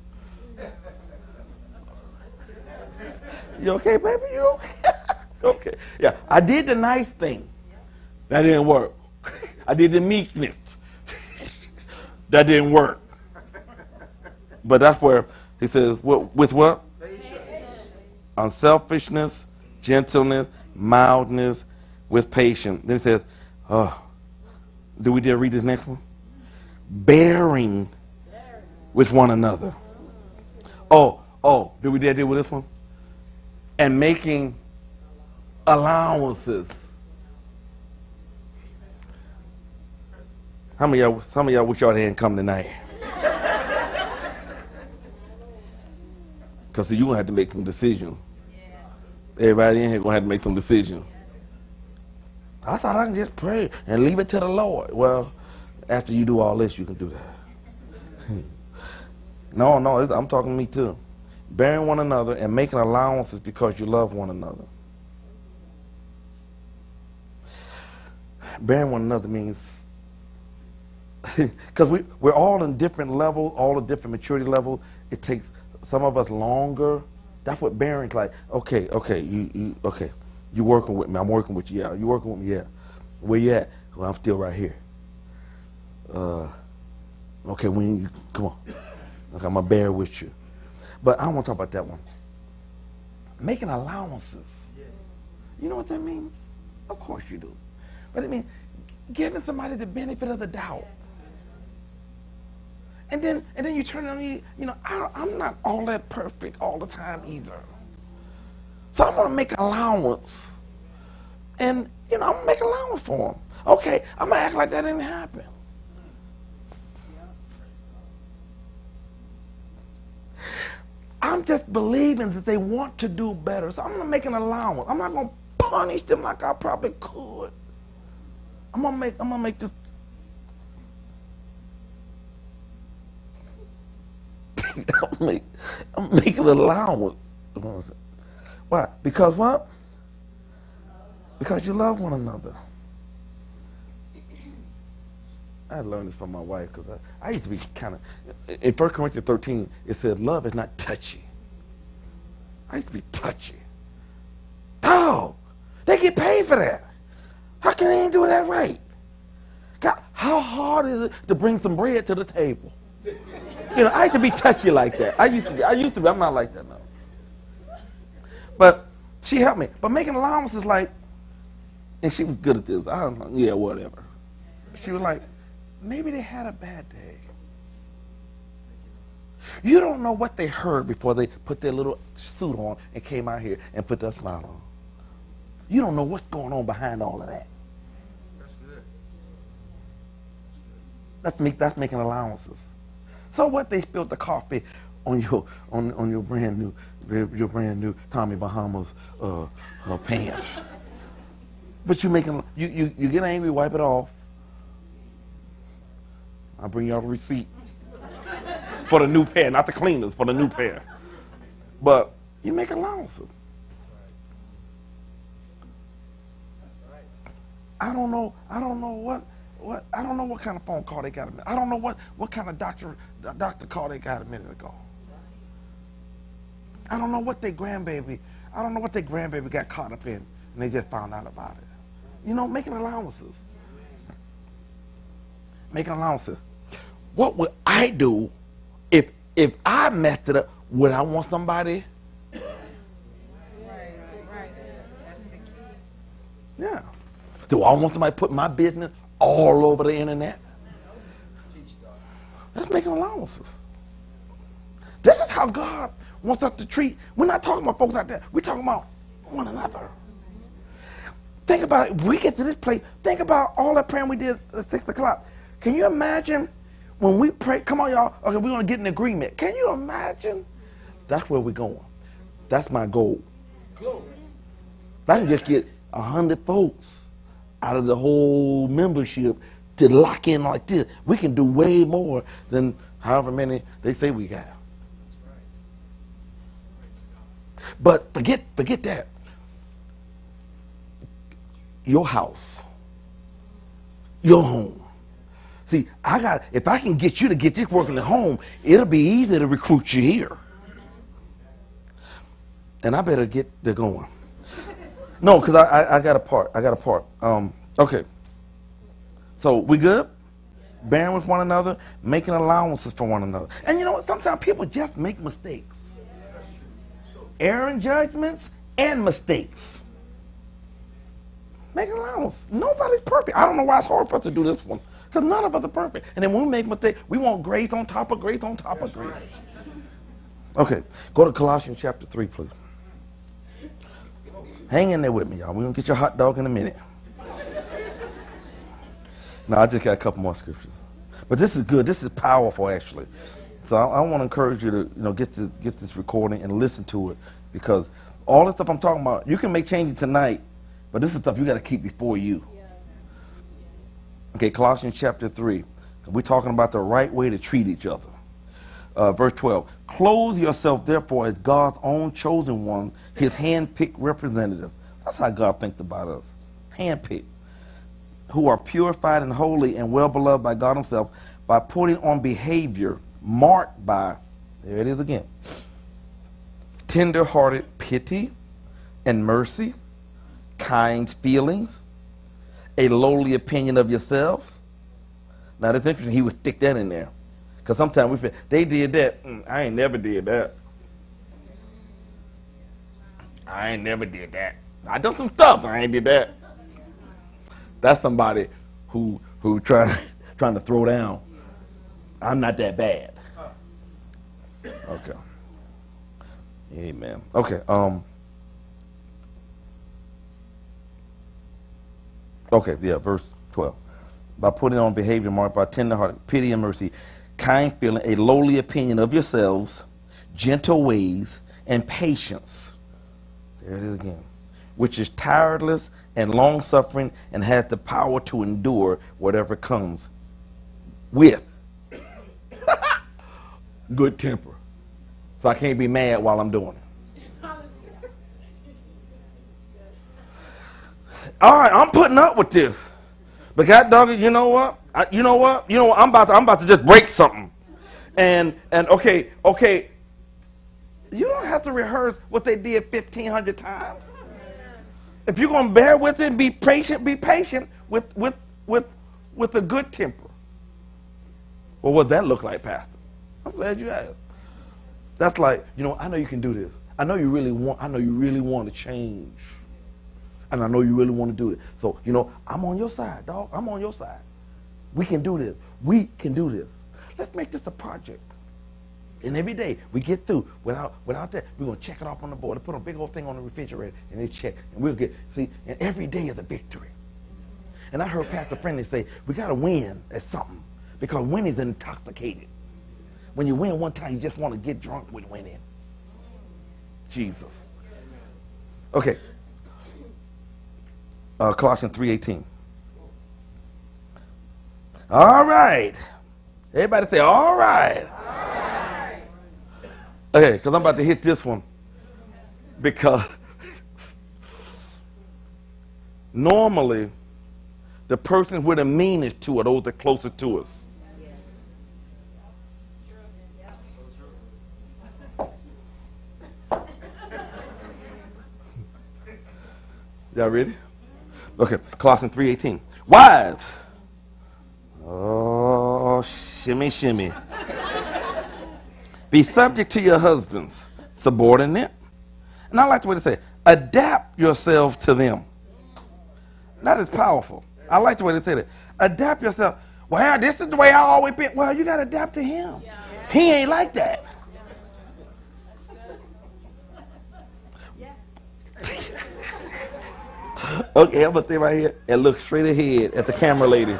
You okay, baby? You okay? Okay. Yeah, I did the nice thing. That didn't work. I did the meekness. That didn't work. But that's where he says, with what? Unselfishness, gentleness, mildness, with patience. Then he says, do we dare read this next one? Bearing with one another. Do we dare deal with this one? And making allowances. Some of y'all wish y'all hadn't come tonight. Because you're going to have to make some decisions. Everybody in here going to have to make some decisions. I thought I can just pray and leave it to the Lord. Well, after you do all this, you can do that. No, I'm talking to me too. Bearing one another and making allowances because you love one another. Bearing one another means because we're all in different levels, all at different maturity levels. It takes some of us longer. That's what bearing's like. Okay, okay. You working with me? I'm working with you. Yeah, you working with me? Yeah. Where you at? Well, I'm still right here. Okay, when you come on, okay, I'm gonna bear with you. But I don't want to talk about that one. Making allowances. You know what that means? Of course you do. But it means giving somebody the benefit of the doubt. And then you turn on me, I'm not all that perfect all the time either. So I'm going to make allowance. And, I'm going to make allowance for them. Okay, I'm going to act like that didn't happen. I'm just believing that they want to do better. So I'm going to make an allowance. I'm not going to punish them like I probably could. I'm going to make this. I'm making an allowance. Why? Because what? Because you love one another. I learned this from my wife because I used to be kind of, in 1 Corinthians 13, it says love is not touchy. I used to be touchy. Oh, they get paid for that. How can they do that right? God, how hard is it to bring some bread to the table? I used to be touchy like that. I used to be. I'm not like that now. But she helped me. But making allowances like, and she was good at this. I don't know. Yeah, whatever. She was like, maybe they had a bad day. You don't know what they heard before they put their little suit on and came out here and put that smile on. You don't know what's going on behind all of that. That's good. That's making allowances. So what, they spilled the coffee on your brand new Tommy Bahamas pants. But you get angry, wipe it off. I'll bring y'all a receipt for the new pair, not the cleaners, for the new pair. But you make allowances. I don't know what kind of phone call they got a minute. I don't know what kind of doctor call they got a minute ago. I don't know what their grandbaby got caught up in and they just found out about it. Making allowances. Making allowances. What would I do if I messed it up? Would I want somebody? Right. That's the key. Yeah. Do I want somebody putting my business all over the internet? That's making allowances. This is how God wants us to treat. We're not talking about folks out there. We're talking about one another. Think about it. We get to this place. Think about all that praying we did at 6 o'clock. Can you imagine when we pray? Come on, y'all. Okay, we're going to get an agreement. Can you imagine? That's where we're going. That's my goal. If I can just get 100 folks out of the whole membership to lock in like this, we can do way more than however many they say we got. But forget that. Your house, your home. See, if I can get you to get this working at home, it'll be easy to recruit you here. And I better get to going. No, because I got a part. Okay. So we good? Bearing with one another, making allowances for one another. And you know what? Sometimes people just make mistakes. Erring judgments and mistakes. Make an allowance. Nobody's perfect. I don't know why it's hard for us to do this one. Because none of us are perfect. And then when we make mistakes, we want grace on top of grace on top of grace. Okay. Go to Colossians chapter 3, please. Hang in there with me, y'all. We're going to get your hot dog in a minute. No, I just got a couple more scriptures. But this is good. This is powerful, actually. So I want to encourage you to get this recording and listen to it, because all the stuff I'm talking about, you can make changes tonight, but this is stuff you got to keep before you. Okay, Colossians chapter 3. We're talking about the right way to treat each other. Verse 12. Clothe yourself, therefore, as God's own chosen one, his hand-picked representative. That's how God thinks about us. Hand-picked. who are purified and holy and well beloved by God himself by putting on behavior marked by, there it is again, tender-hearted pity and mercy, kind feelings, a lowly opinion of yourselves. Now that's interesting. He would stick that in there. Because sometimes we feel, they did that. I ain't never did that. I ain't never did that. I done some stuff. I ain't did that. That's somebody who trying to throw down. I'm not that bad. Okay. Amen. Okay. Okay. Yeah. Verse 12. By putting on behavior marked by tender-hearted pity and mercy, kind feeling, a lowly opinion of yourselves, gentle ways, and patience. There it is again. Which is tireless and long-suffering and has the power to endure whatever comes with good temper. So I can't be mad while I'm doing it. All right, I'm putting up with this. But God dog it, you know what? I'm about to just break something. And okay. You don't have to rehearse what they did 1,500 times. If you're going to bear with it and be patient with a good temper. Well, what does that look like, Pastor? I'm glad you asked. That's like, I know you can do this. I know you really want to change. And I know you really want to do it. So, I'm on your side, dog. I'm on your side. We can do this. We can do this. Let's make this a project. And every day we get through without that, we're going to check it off on the board and put a big old thing on the refrigerator and they check. And we'll get, and every day is a victory. And I heard Pastor Friendly say, we got to win at something because winning's intoxicated. When you win one time, you just want to get drunk with winning. Jesus. Okay. Colossians 3:18. All right. Everybody say, all right. Okay, because I'm about to hit this one. Because normally, the person we're the meanest to are those that are closest to us. Y'all ready? Okay, Colossians 3:18. Wives. Oh, shimmy, shimmy. Be subject to your husbands, subordinate. And I like the way to say, adapt yourself to them. That is powerful. I like the way they say that. Adapt yourself. Well, this is the way I always been. Well, you got to adapt to him. Yeah. He ain't like that. Okay, I'm going to stay right here and look straight ahead at the camera lady.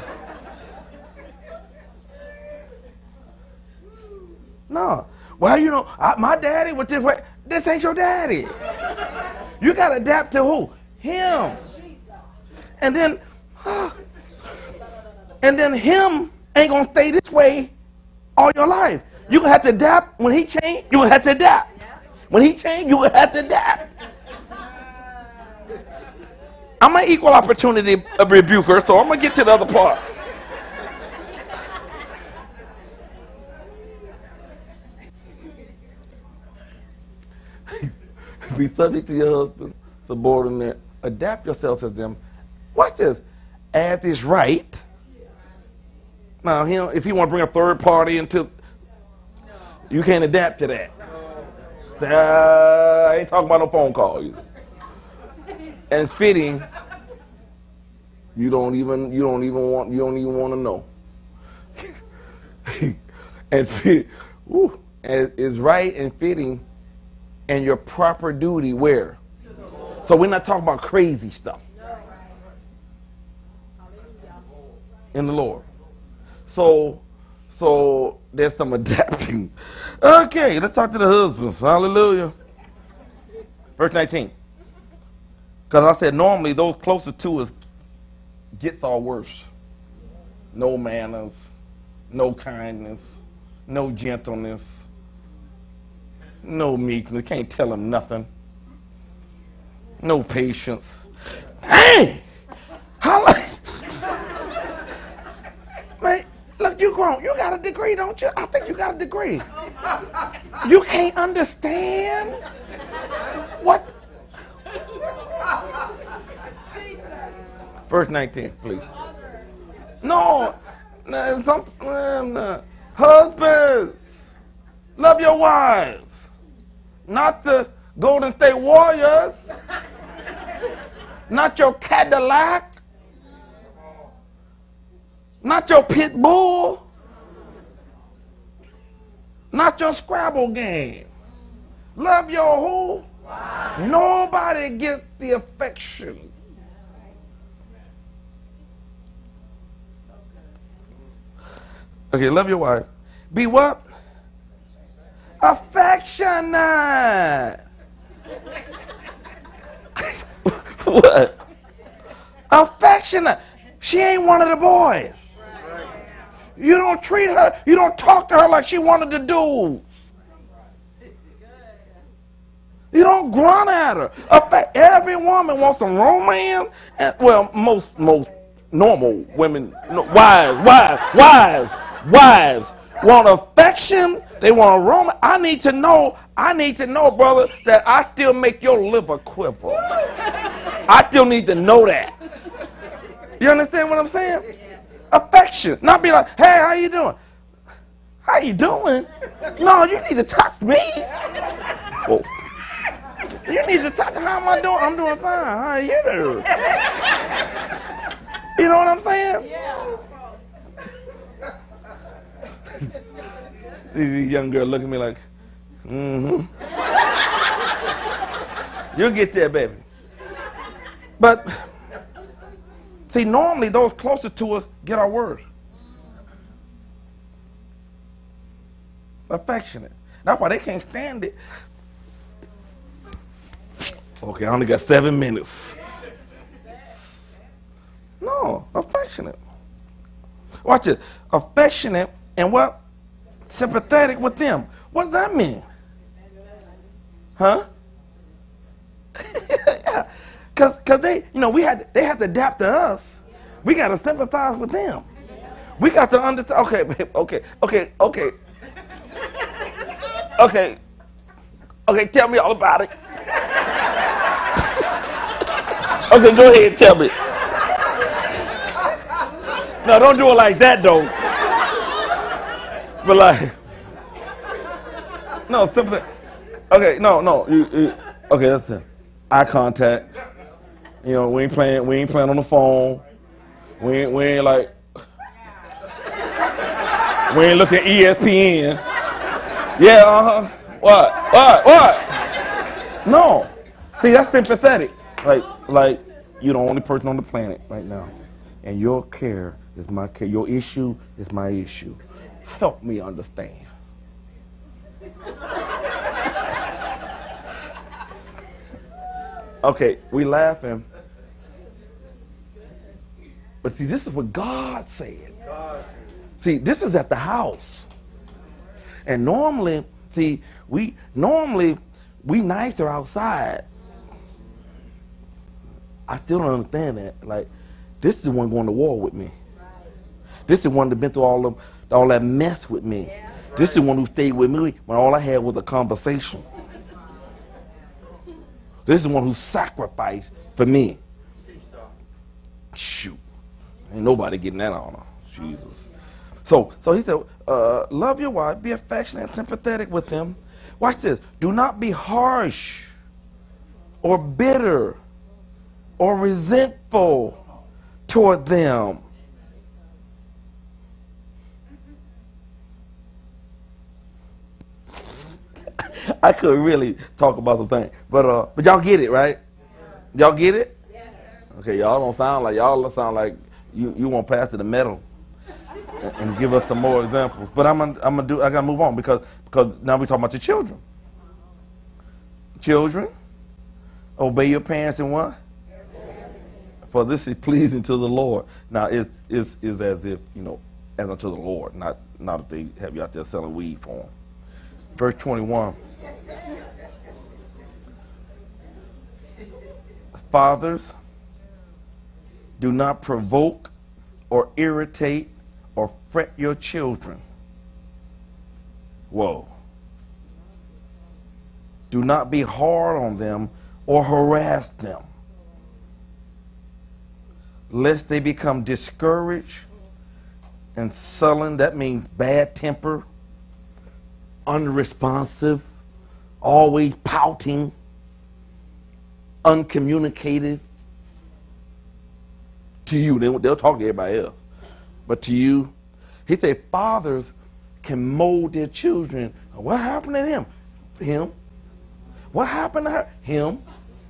No. Well, my daddy was this way. This ain't your daddy. You got to adapt to who? Him. And then him ain't going to stay this way all your life. You're going to have to adapt. When he change, you're going to have to adapt. When he change, you're going to have to adapt. I'm an equal opportunity rebuker, so I'm going to get to the other part. Be subject to your husband, subordinate. Adapt yourself to them. Watch this. As is right. Now, if you want to bring a third party into, you can't adapt to that. I ain't talking about no phone call either. And fitting, you don't even want to know. And fit, is right and fitting, and your proper duty where? So we're not talking about crazy stuff. In the Lord. So there's some adapting. Okay, let's talk to the husbands. Hallelujah. Verse 19. Because I said normally those closer to us gets all worse. No manners, no kindness, no gentleness, no meekness. Can't tell them nothing. No patience. Hey! You grown. You got a degree, don't you? I think you got a degree. You can't understand what? Verse 19, please. No. Husbands, love your wives. Not the Golden State Warriors. Not your Cadillac. Not your pit bull. Not your Scrabble game. Love your who? Wow. Nobody gets the affection. Okay, love your wife. Be what? Affectionate. What? Affectionate. She ain't one of the boys. You don't treat her, you don't talk to her like she wanted to do. You don't grunt at her. Every woman wants some romance. And, well, most normal women, wives want affection. They want a romance. I need to know, brother, that I still make your liver quiver. I still need to know that. You understand what I'm saying? Affection. Not be like, hey, how you doing? How you doing? No, you need to touch me. Oh. You need to touch. How am I doing? I'm doing fine. How are you doing? You know what I'm saying? Yeah. These young girls look at me like, You'll get there, baby. But see, normally those closest to us get our word. Affectionate. That's why they can't stand it. Okay, I only got 7 minutes. No, affectionate. Watch it. Affectionate and what? Sympathetic with them. What does that mean? Huh? Yeah. Cause they, they have to adapt to us. We got to sympathize with them. We got to understand. Okay, tell me all about it. Okay, go ahead and tell me. No, don't do it like that, though. But like, no, sympathy. Okay, no. Okay, that's it. Eye contact. We ain't playing on the phone. We ain't like, we ain't looking at ESPN. Yeah, What? No. See, that's sympathetic. Like you're the only person on the planet right now, and your care is my care. Your issue is my issue. Help me understand. Okay, we laughing. But see, this is what God said. See, this is at the house. And normally, we nicer outside. I still don't understand that. Like, this is the one going to war with me. This is the one that been through all that mess with me. This is the one who stayed with me when all I had was a conversation. This is the one who sacrificed for me. Shoot. Ain't nobody getting that honor. Jesus. So he said, love your wife, be affectionate and sympathetic with them. Watch this. Do not be harsh or bitter or resentful toward them. I could really talk about some things, but y'all get it, right? Y'all get it? Okay, y'all sound like you want to pass to the metal and give us some more examples. But I gotta move on because now we're talking about your children. Children, obey your parents in what? For this is pleasing to the Lord. Now it's as if, as unto the Lord, not if they have you out there selling weed for them. Verse 21. Fathers, do not provoke or irritate or fret your children. Whoa. Do not be hard on them or harass them, lest they become discouraged and sullen. That means bad temper, unresponsive, always pouting, uncommunicative. To you, they'll talk to everybody else, but to you, he said, fathers can mold their children. What happened to him? Him. What happened to her? Him.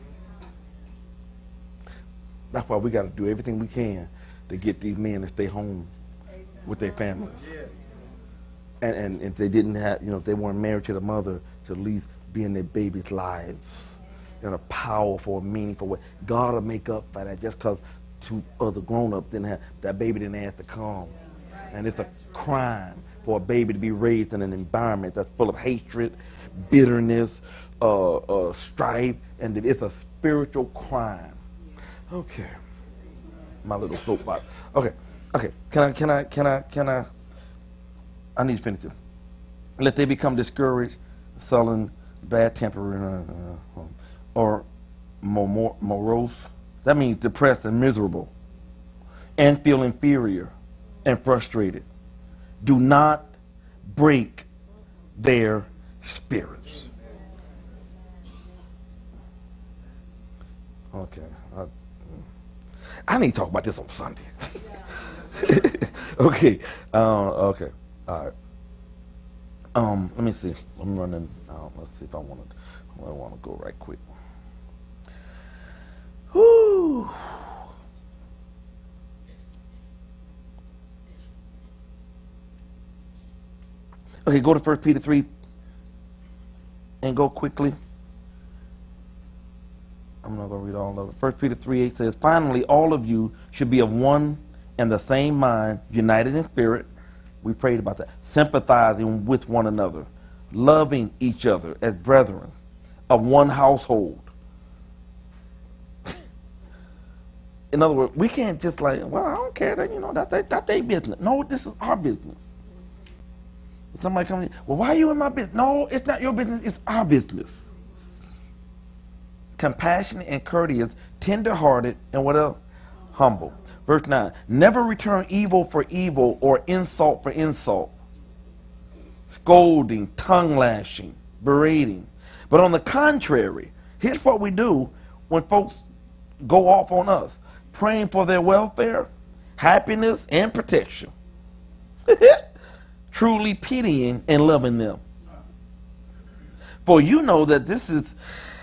That's why we got to do everything we can to get these men to stay home with their families. And if they didn't have, if they weren't married to the mother, to at least be in their babies' lives in a powerful, meaningful way. God will make up for that just because two other grown-ups didn't have, that baby didn't ask to come. And it's a crime for a baby to be raised in an environment that's full of hatred, bitterness, strife, and it's a spiritual crime. Okay. My little soapbox. Okay. Can I? I need to finish it. Let they become discouraged, sullen, bad tempered, or morose. That means depressed and miserable, and feel inferior and frustrated. Do not break their spirits. Okay. I need to talk about this on Sunday. Okay. Okay. All right. Let me see. I'm running out. Let's see if I want to go right quick. Whoo. Okay, go to 1 Peter 3 and go quickly. I'm not going to read all of it. 1 Peter 3:8 says, finally, all of you should be of one and the same mind, united in spirit. We prayed about that. Sympathizing with one another, loving each other as brethren of one household. In other words, we can't just like, well, I don't care, that's their business. No, this is our business. Somebody comes in, well, why are you in my business? No, it's not your business, it's our business. Compassionate and courteous, tender-hearted, and what else? Humble. Verse 9, never return evil for evil or insult for insult, scolding, tongue-lashing, berating. But on the contrary, here's what we do when folks go off on us. Praying for their welfare, happiness, and protection. Truly pitying and loving them. For you know that this is,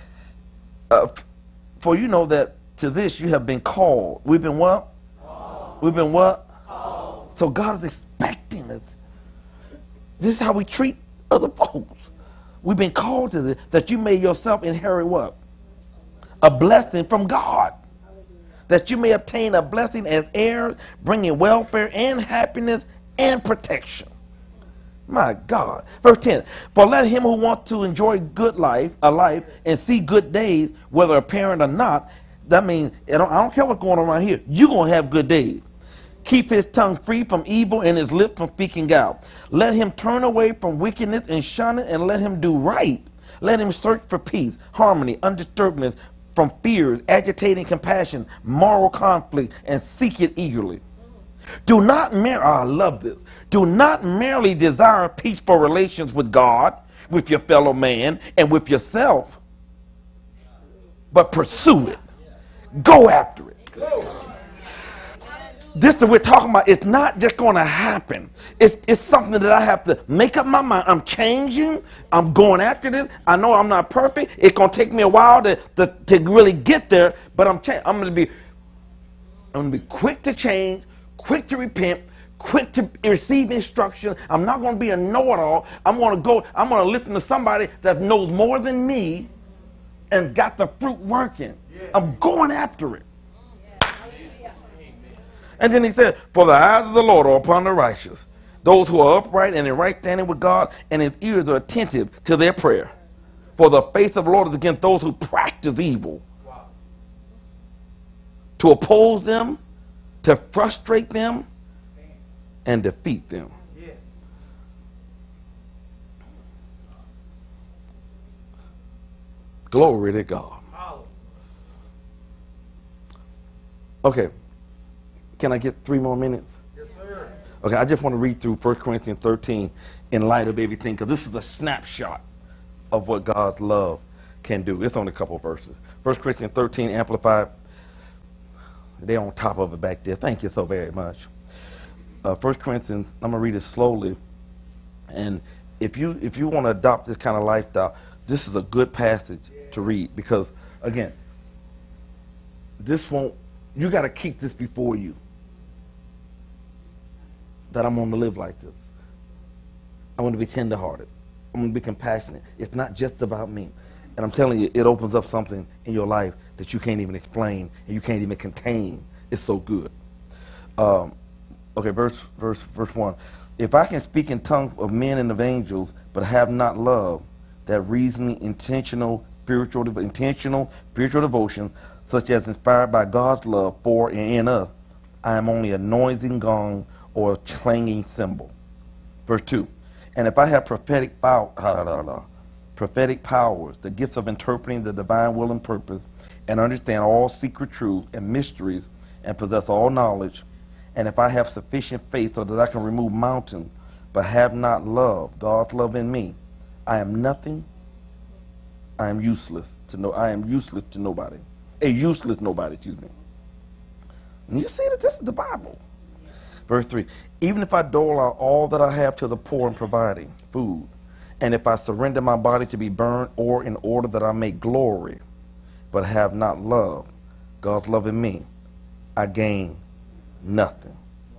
for you know that to this you have been called. We've been what? Called. We've been what? Called. So God is expecting us. This is how we treat other folks. We've been called to this, that you may yourself inherit what? A blessing from God. That you may obtain a blessing as heirs, bringing welfare and happiness and protection. My God. Verse 10, for let him who wants to enjoy a life and see good days, whether apparent or not, that means, I don't care what's going on around here, you're going to have good days. Keep his tongue free from evil and his lips from speaking out. Let him turn away from wickedness and shun it, and let him do right. Let him search for peace, harmony, undisturbedness, from fears, agitating compassion, moral conflict, and seek it eagerly. Do not I love this. Do not merely desire peaceful relations with God, with your fellow man, and with yourself, but pursue it. Go after it. This that we're talking about, it's not just going to happen. It's something that I have to make up my mind. I'm changing. I'm going after this. I know I'm not perfect. It's going to take me a while to really get there, but I'm going to be quick to change, quick to repent, quick to receive instruction. I'm not going to be a know-it-all. I'm going to listen to somebody that knows more than me and got the fruit working. I'm going after it. And then he said, for the eyes of the Lord are upon the righteous, those who are upright and in right standing with God, and his ears are attentive to their prayer. For the face of the Lord is against those who practice evil. Wow. To oppose them, to frustrate them, and defeat them. Yes. Glory to God. Hallelujah. Okay. Can I get 3 more minutes? Yes, sir. Okay, I just want to read through 1 Corinthians 13 in light of everything, because this is a snapshot of what God's love can do. It's only a couple of verses. 1 Corinthians 13 Amplified. They're on top of it back there. Thank you so very much. 1 Corinthians, I'm going to read it slowly. And if you want to adopt this kind of lifestyle, this is a good passage to read, because, again, you got to keep this before you, that I'm going to live like this. I want to be tenderhearted. I'm going to be compassionate. It's not just about me. And I'm telling you, it opens up something in your life that you can't even explain and you can't even contain. It's so good. Okay, verse 1. If I can speak in tongues of men and of angels, but have not love, that reasoning, intentional spiritual devotion, such as inspired by God's love for and in us, I am only a noisy gong or a clanging cymbal. Verse 2. And if I have prophetic powers, the gifts of interpreting the divine will and purpose, and understand all secret truths and mysteries, and possess all knowledge, and if I have sufficient faith so that I can remove mountains, but have not love, God's love in me, I am nothing. I am useless to nobody. A useless nobody, excuse me. And you see that this is the Bible. Verse 3, even if I dole out all that I have to the poor in providing food, and if I surrender my body to be burned, or in order that I may glory, but have not love, God's love in me, I gain nothing.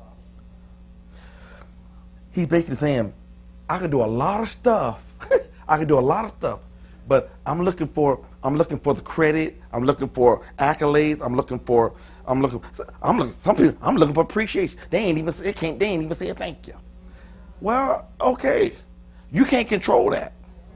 He's basically saying, I can do a lot of stuff. I can do a lot of stuff, but I'm looking for the credit. I'm looking for accolades. I'm looking for appreciation. They ain't even say thank you. Well, okay. You can't control that.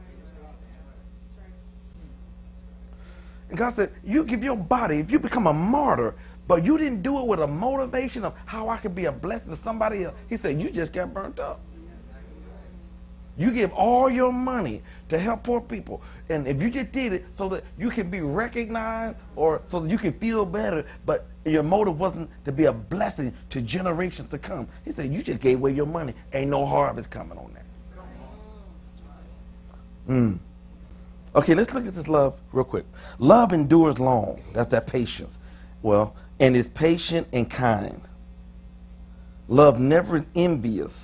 And God said, you give your body, if you become a martyr, but you didn't do it with a motivation of how I can be a blessing to somebody else. He said, you just got burnt up. You give all your money to help poor people. And if you just did it so that you can be recognized or so that you can feel better, but your motive wasn't to be a blessing to generations to come. He said, you just gave away your money. Ain't no harvest coming on that. Okay, let's look at this love real quick. Love endures long. That's that patience. Well, and is patient and kind. Love never is envious.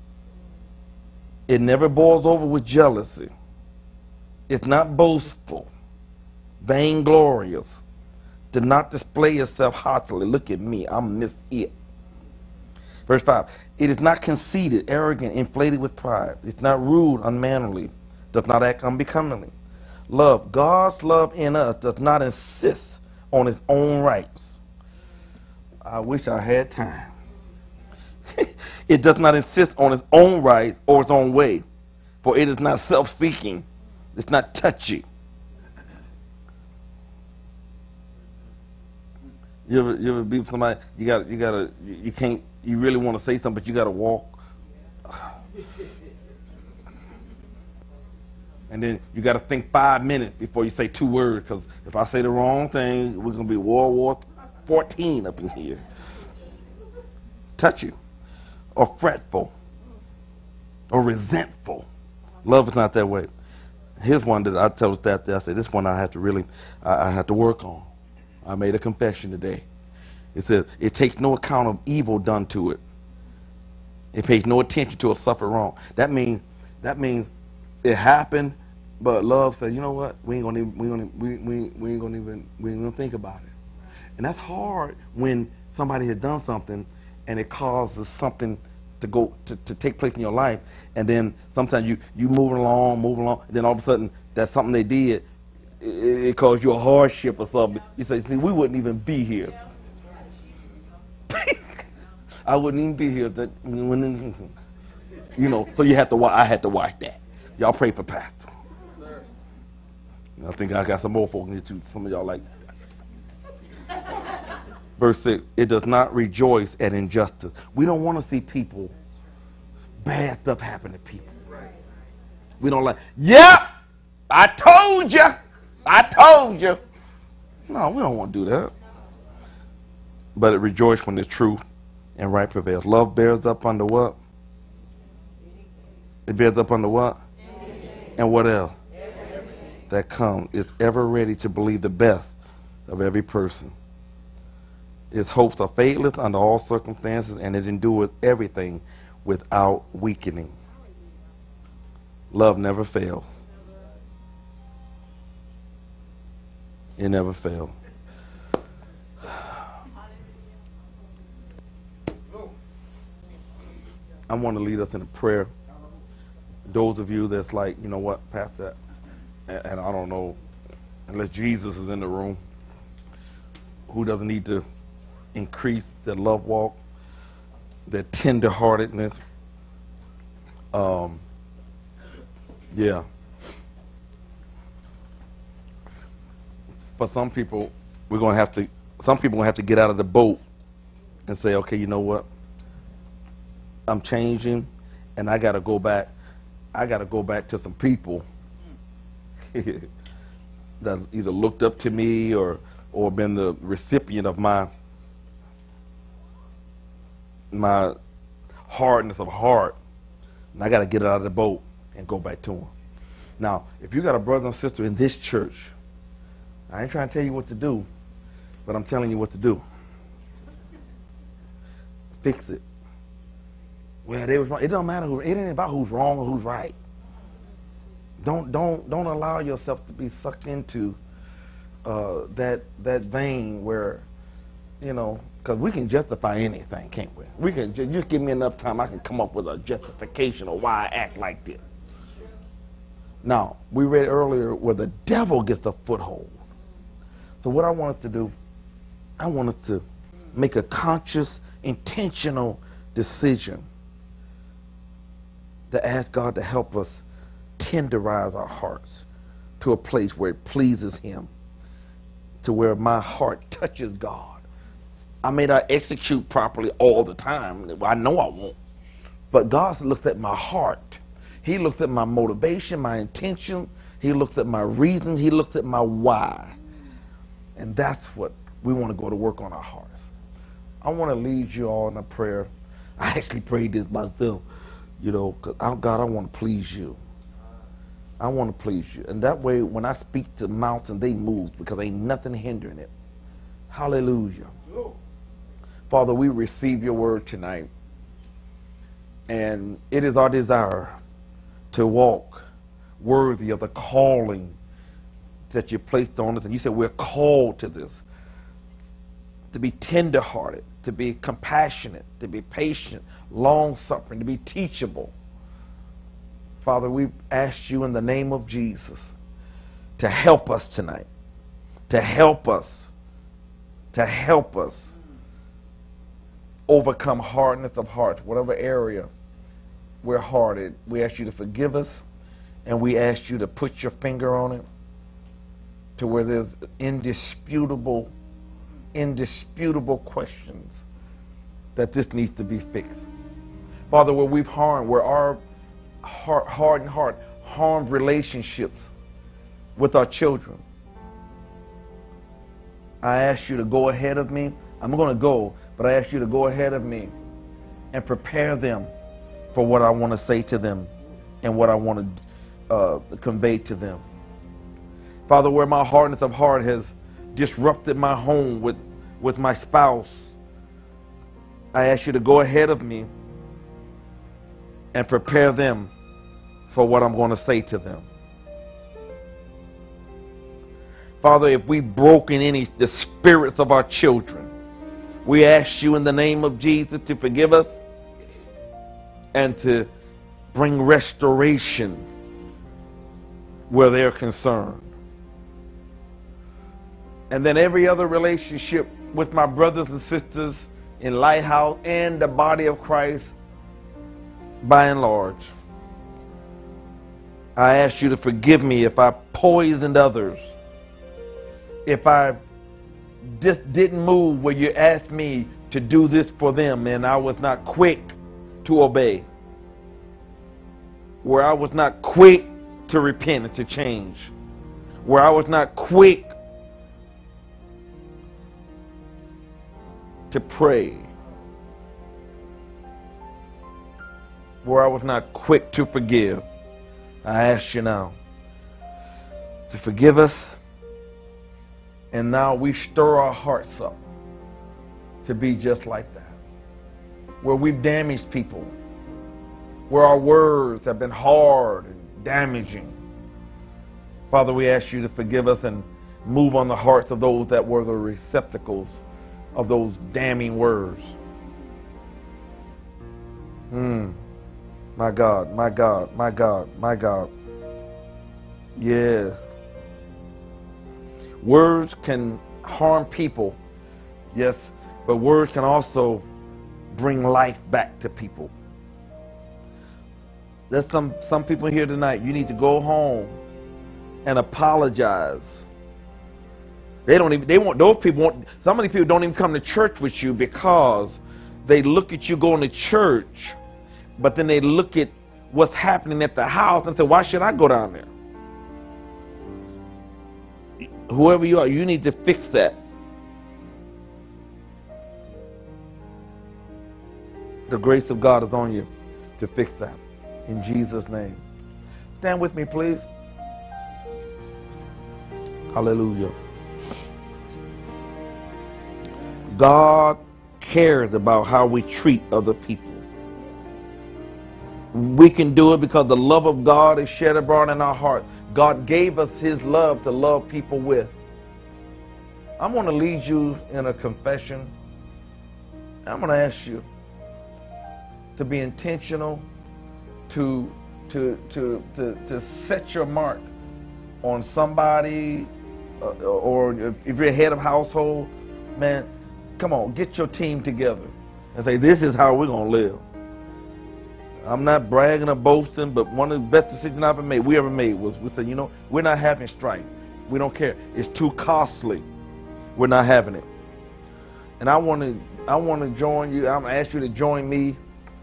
It never boils over with jealousy. It's not boastful, vainglorious. Does not display itself haughtily. Look at me, I'm Miss It. Verse 5. It is not conceited, arrogant, inflated with pride. It's not rude, unmannerly. Does not act unbecomingly. Love, God's love in us does not insist on its own rights. I wish I had time. It does not insist on its own rights or its own way, for it is not self-seeking. It's not touchy. You ever be with somebody, you really want to say something, but you gotta walk. And then you got to think 5 minutes before you say 2 words, because if I say the wrong thing, we're going to be World War 14 up in here. Touchy, or fretful, or resentful. Love is not that way. Here's one that I tell the staff that I say, this one I have to work on. I made a confession today. It says, it takes no account of evil done to it. It pays no attention to a suffered wrong. That means it happened. But love said, you know what? We ain't gonna think about it. And that's hard when somebody has done something and it causes something to take place in your life, and then sometimes you moving along, and then all of a sudden that's something they did, it caused you a hardship or something. You say, see, we wouldn't even be here. I wouldn't even be here. So I had to watch that. Y'all pray for Pastor. I think I got some more folk in here too. Some of y'all like. Verse 6, it does not rejoice at injustice. We don't want to see people, bad stuff happen to people. We don't like, yep, I told you. I told you. No, we don't want to do that. But it rejoices when the truth and right prevails. Love bears up under what? It bears up under what? And what else? That comes. It's ever ready to believe the best of every person. Its hopes are faithless under all circumstances, and it endures everything without weakening. Love never fails. It never fails. I want to lead us in a prayer. Those of you that's like, you know what, Pastor, and I don't know, unless Jesus is in the room, who doesn't need to increase their love walk, their tenderheartedness. Yeah. For some people, some people gonna have to get out of the boat and say, okay, you know what? I'm changing, and I gotta go back. I gotta go back to some people that either looked up to me or been the recipient of my hardness of heart, and I got to get out of the boat and go back to them. Now, if you got a brother and sister in this church, I ain't trying to tell you what to do, but I'm telling you what to do. Fix it. Well, they was wrong. It don't matter it ain't about who's wrong or who's right. Don't allow yourself to be sucked into that vein where, you know, because we can justify anything, can't we? We can just give me enough time, I can come up with a justification of why I act like this. Now, we read earlier where the devil gets a foothold. So what I wanted to do, I wanted to make a conscious, intentional decision to ask God to help us tenderize our hearts to a place where it pleases Him, to where my heart touches God. I may not execute properly all the time. I know I won't. But God looks at my heart. He looks at my motivation, my intention. He looks at my reason. He looks at my why. And that's what we want to go to work on our hearts. I want to lead you all in a prayer. I actually prayed this myself, you know, because God, I want to please you. I want to please you. And that way, when I speak to mountains, they move because ain't nothing hindering it. Hallelujah. Father, we receive your word tonight. And it is our desire to walk worthy of the calling that you placed on us. And you said we're called to this. To be tenderhearted, to be compassionate, to be patient, long-suffering, to be teachable. Father, we ask you in the name of Jesus to help us tonight, to help us overcome hardness of heart, whatever area we're hearted. We ask you to forgive us, and we ask you to put your finger on it to where there's indisputable questions that this needs to be fixed. Father, where we've harmed, where our hardened heart harmed relationships with our children, I ask you to go ahead of me. I'm going to go, but I ask you to go ahead of me and prepare them for what I want to say to them and what I want to convey to them. Father, where my hardness of heart has disrupted my home with my spouse, I ask you to go ahead of me and prepare them for what I'm going to say to them. Father, if we've broken the spirits of our children, we ask you in the name of Jesus to forgive us and to bring restoration where they're concerned. And then every other relationship with my brothers and sisters in Lighthouse and the body of Christ, by and large, I ask you to forgive me if I poisoned others, if I just didn't move where you asked me to do this for them, and I was not quick to obey. Where I was not quick to repent and to change. Where I was not quick to pray. Where I was not quick to forgive. I ask you now to forgive us, and now we stir our hearts up to be just like that. Where we've damaged people, where our words have been hard and damaging. Father, we ask you to forgive us and move on the hearts of those that were the receptacles of those damning words. My God, my God, my God, my God. Yes. Words can harm people, yes, but words can also bring life back to people. There's some people here tonight, you need to go home and apologize. Some of these people don't even come to church with you because they look at you going to church, but then they look at what's happening at the house and say, why should I go down there? Whoever you are, you need to fix that. The grace of God is on you to fix that. In Jesus' name. Stand with me, please. Hallelujah. God cares about how we treat other people. We can do it because the love of God is shed abroad in our heart. God gave us his love to love people with. I'm going to lead you in a confession. I'm going to ask you to be intentional, to set your mark on somebody, or if you're a head of household, man, come on, get your team together and say, this is how we're going to live. I'm not bragging or boasting, but one of the best decisions we ever made was we said, you know, we're not having strife. We don't care. It's too costly. We're not having it. And I want to join you. I'm going to ask you to join me.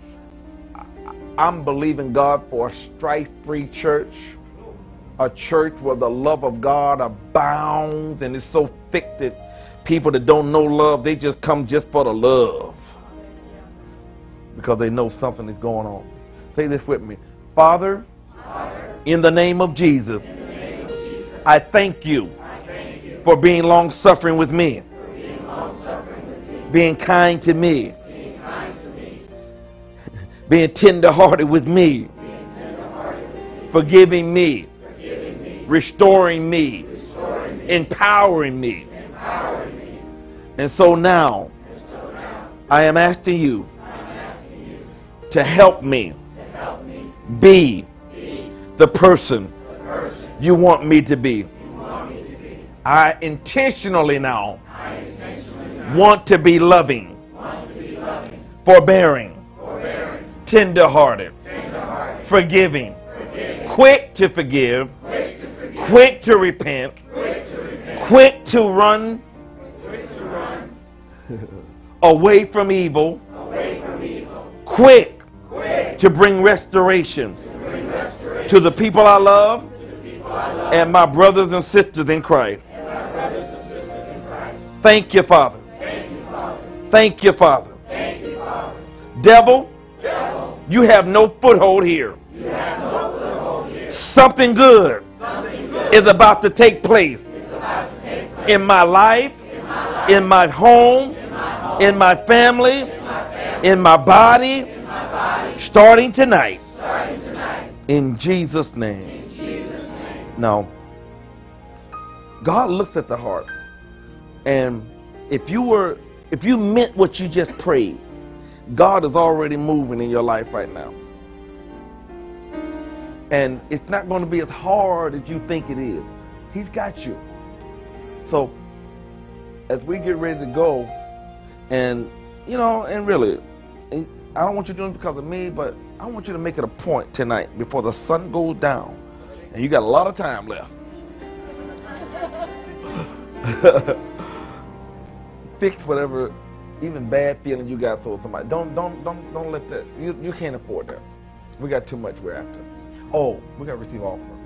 I'm believing God for a strife-free church, a church where the love of God abounds and is so thick that people that don't know love, they just come just for the love because they know something is going on. Say this with me. Father, in the name of Jesus, I thank you for being long-suffering with me, being kind to me, being tender-hearted with me, forgiving me, restoring me, empowering me. And so now, I am asking you to help me be the person you want me to be. I intentionally now want to be loving, forbearing, tender-hearted, forgiving, quick to forgive, quick to repent, quick to run away from evil, quick to bring restoration to the people I love and my brothers and sisters in Christ. Thank you, Father. Thank you, Father. Devil, you have no foothold here. Something good is about to take place in my life, in my home, in my family, in my body, starting tonight. In Jesus' name. Now, God looks at the heart. And if you meant what you just prayed, God is already moving in your life right now. And it's not going to be as hard as you think it is. He's got you. So, as we get ready to go, and, you know, and really, I don't want you doing it because of me, but I want you to make it a point tonight before the sun goes down. And you got a lot of time left. fix whatever even bad feeling you got towards somebody. Don't let that. You can't afford that. We got too much we're after. Oh, we got to receive offering.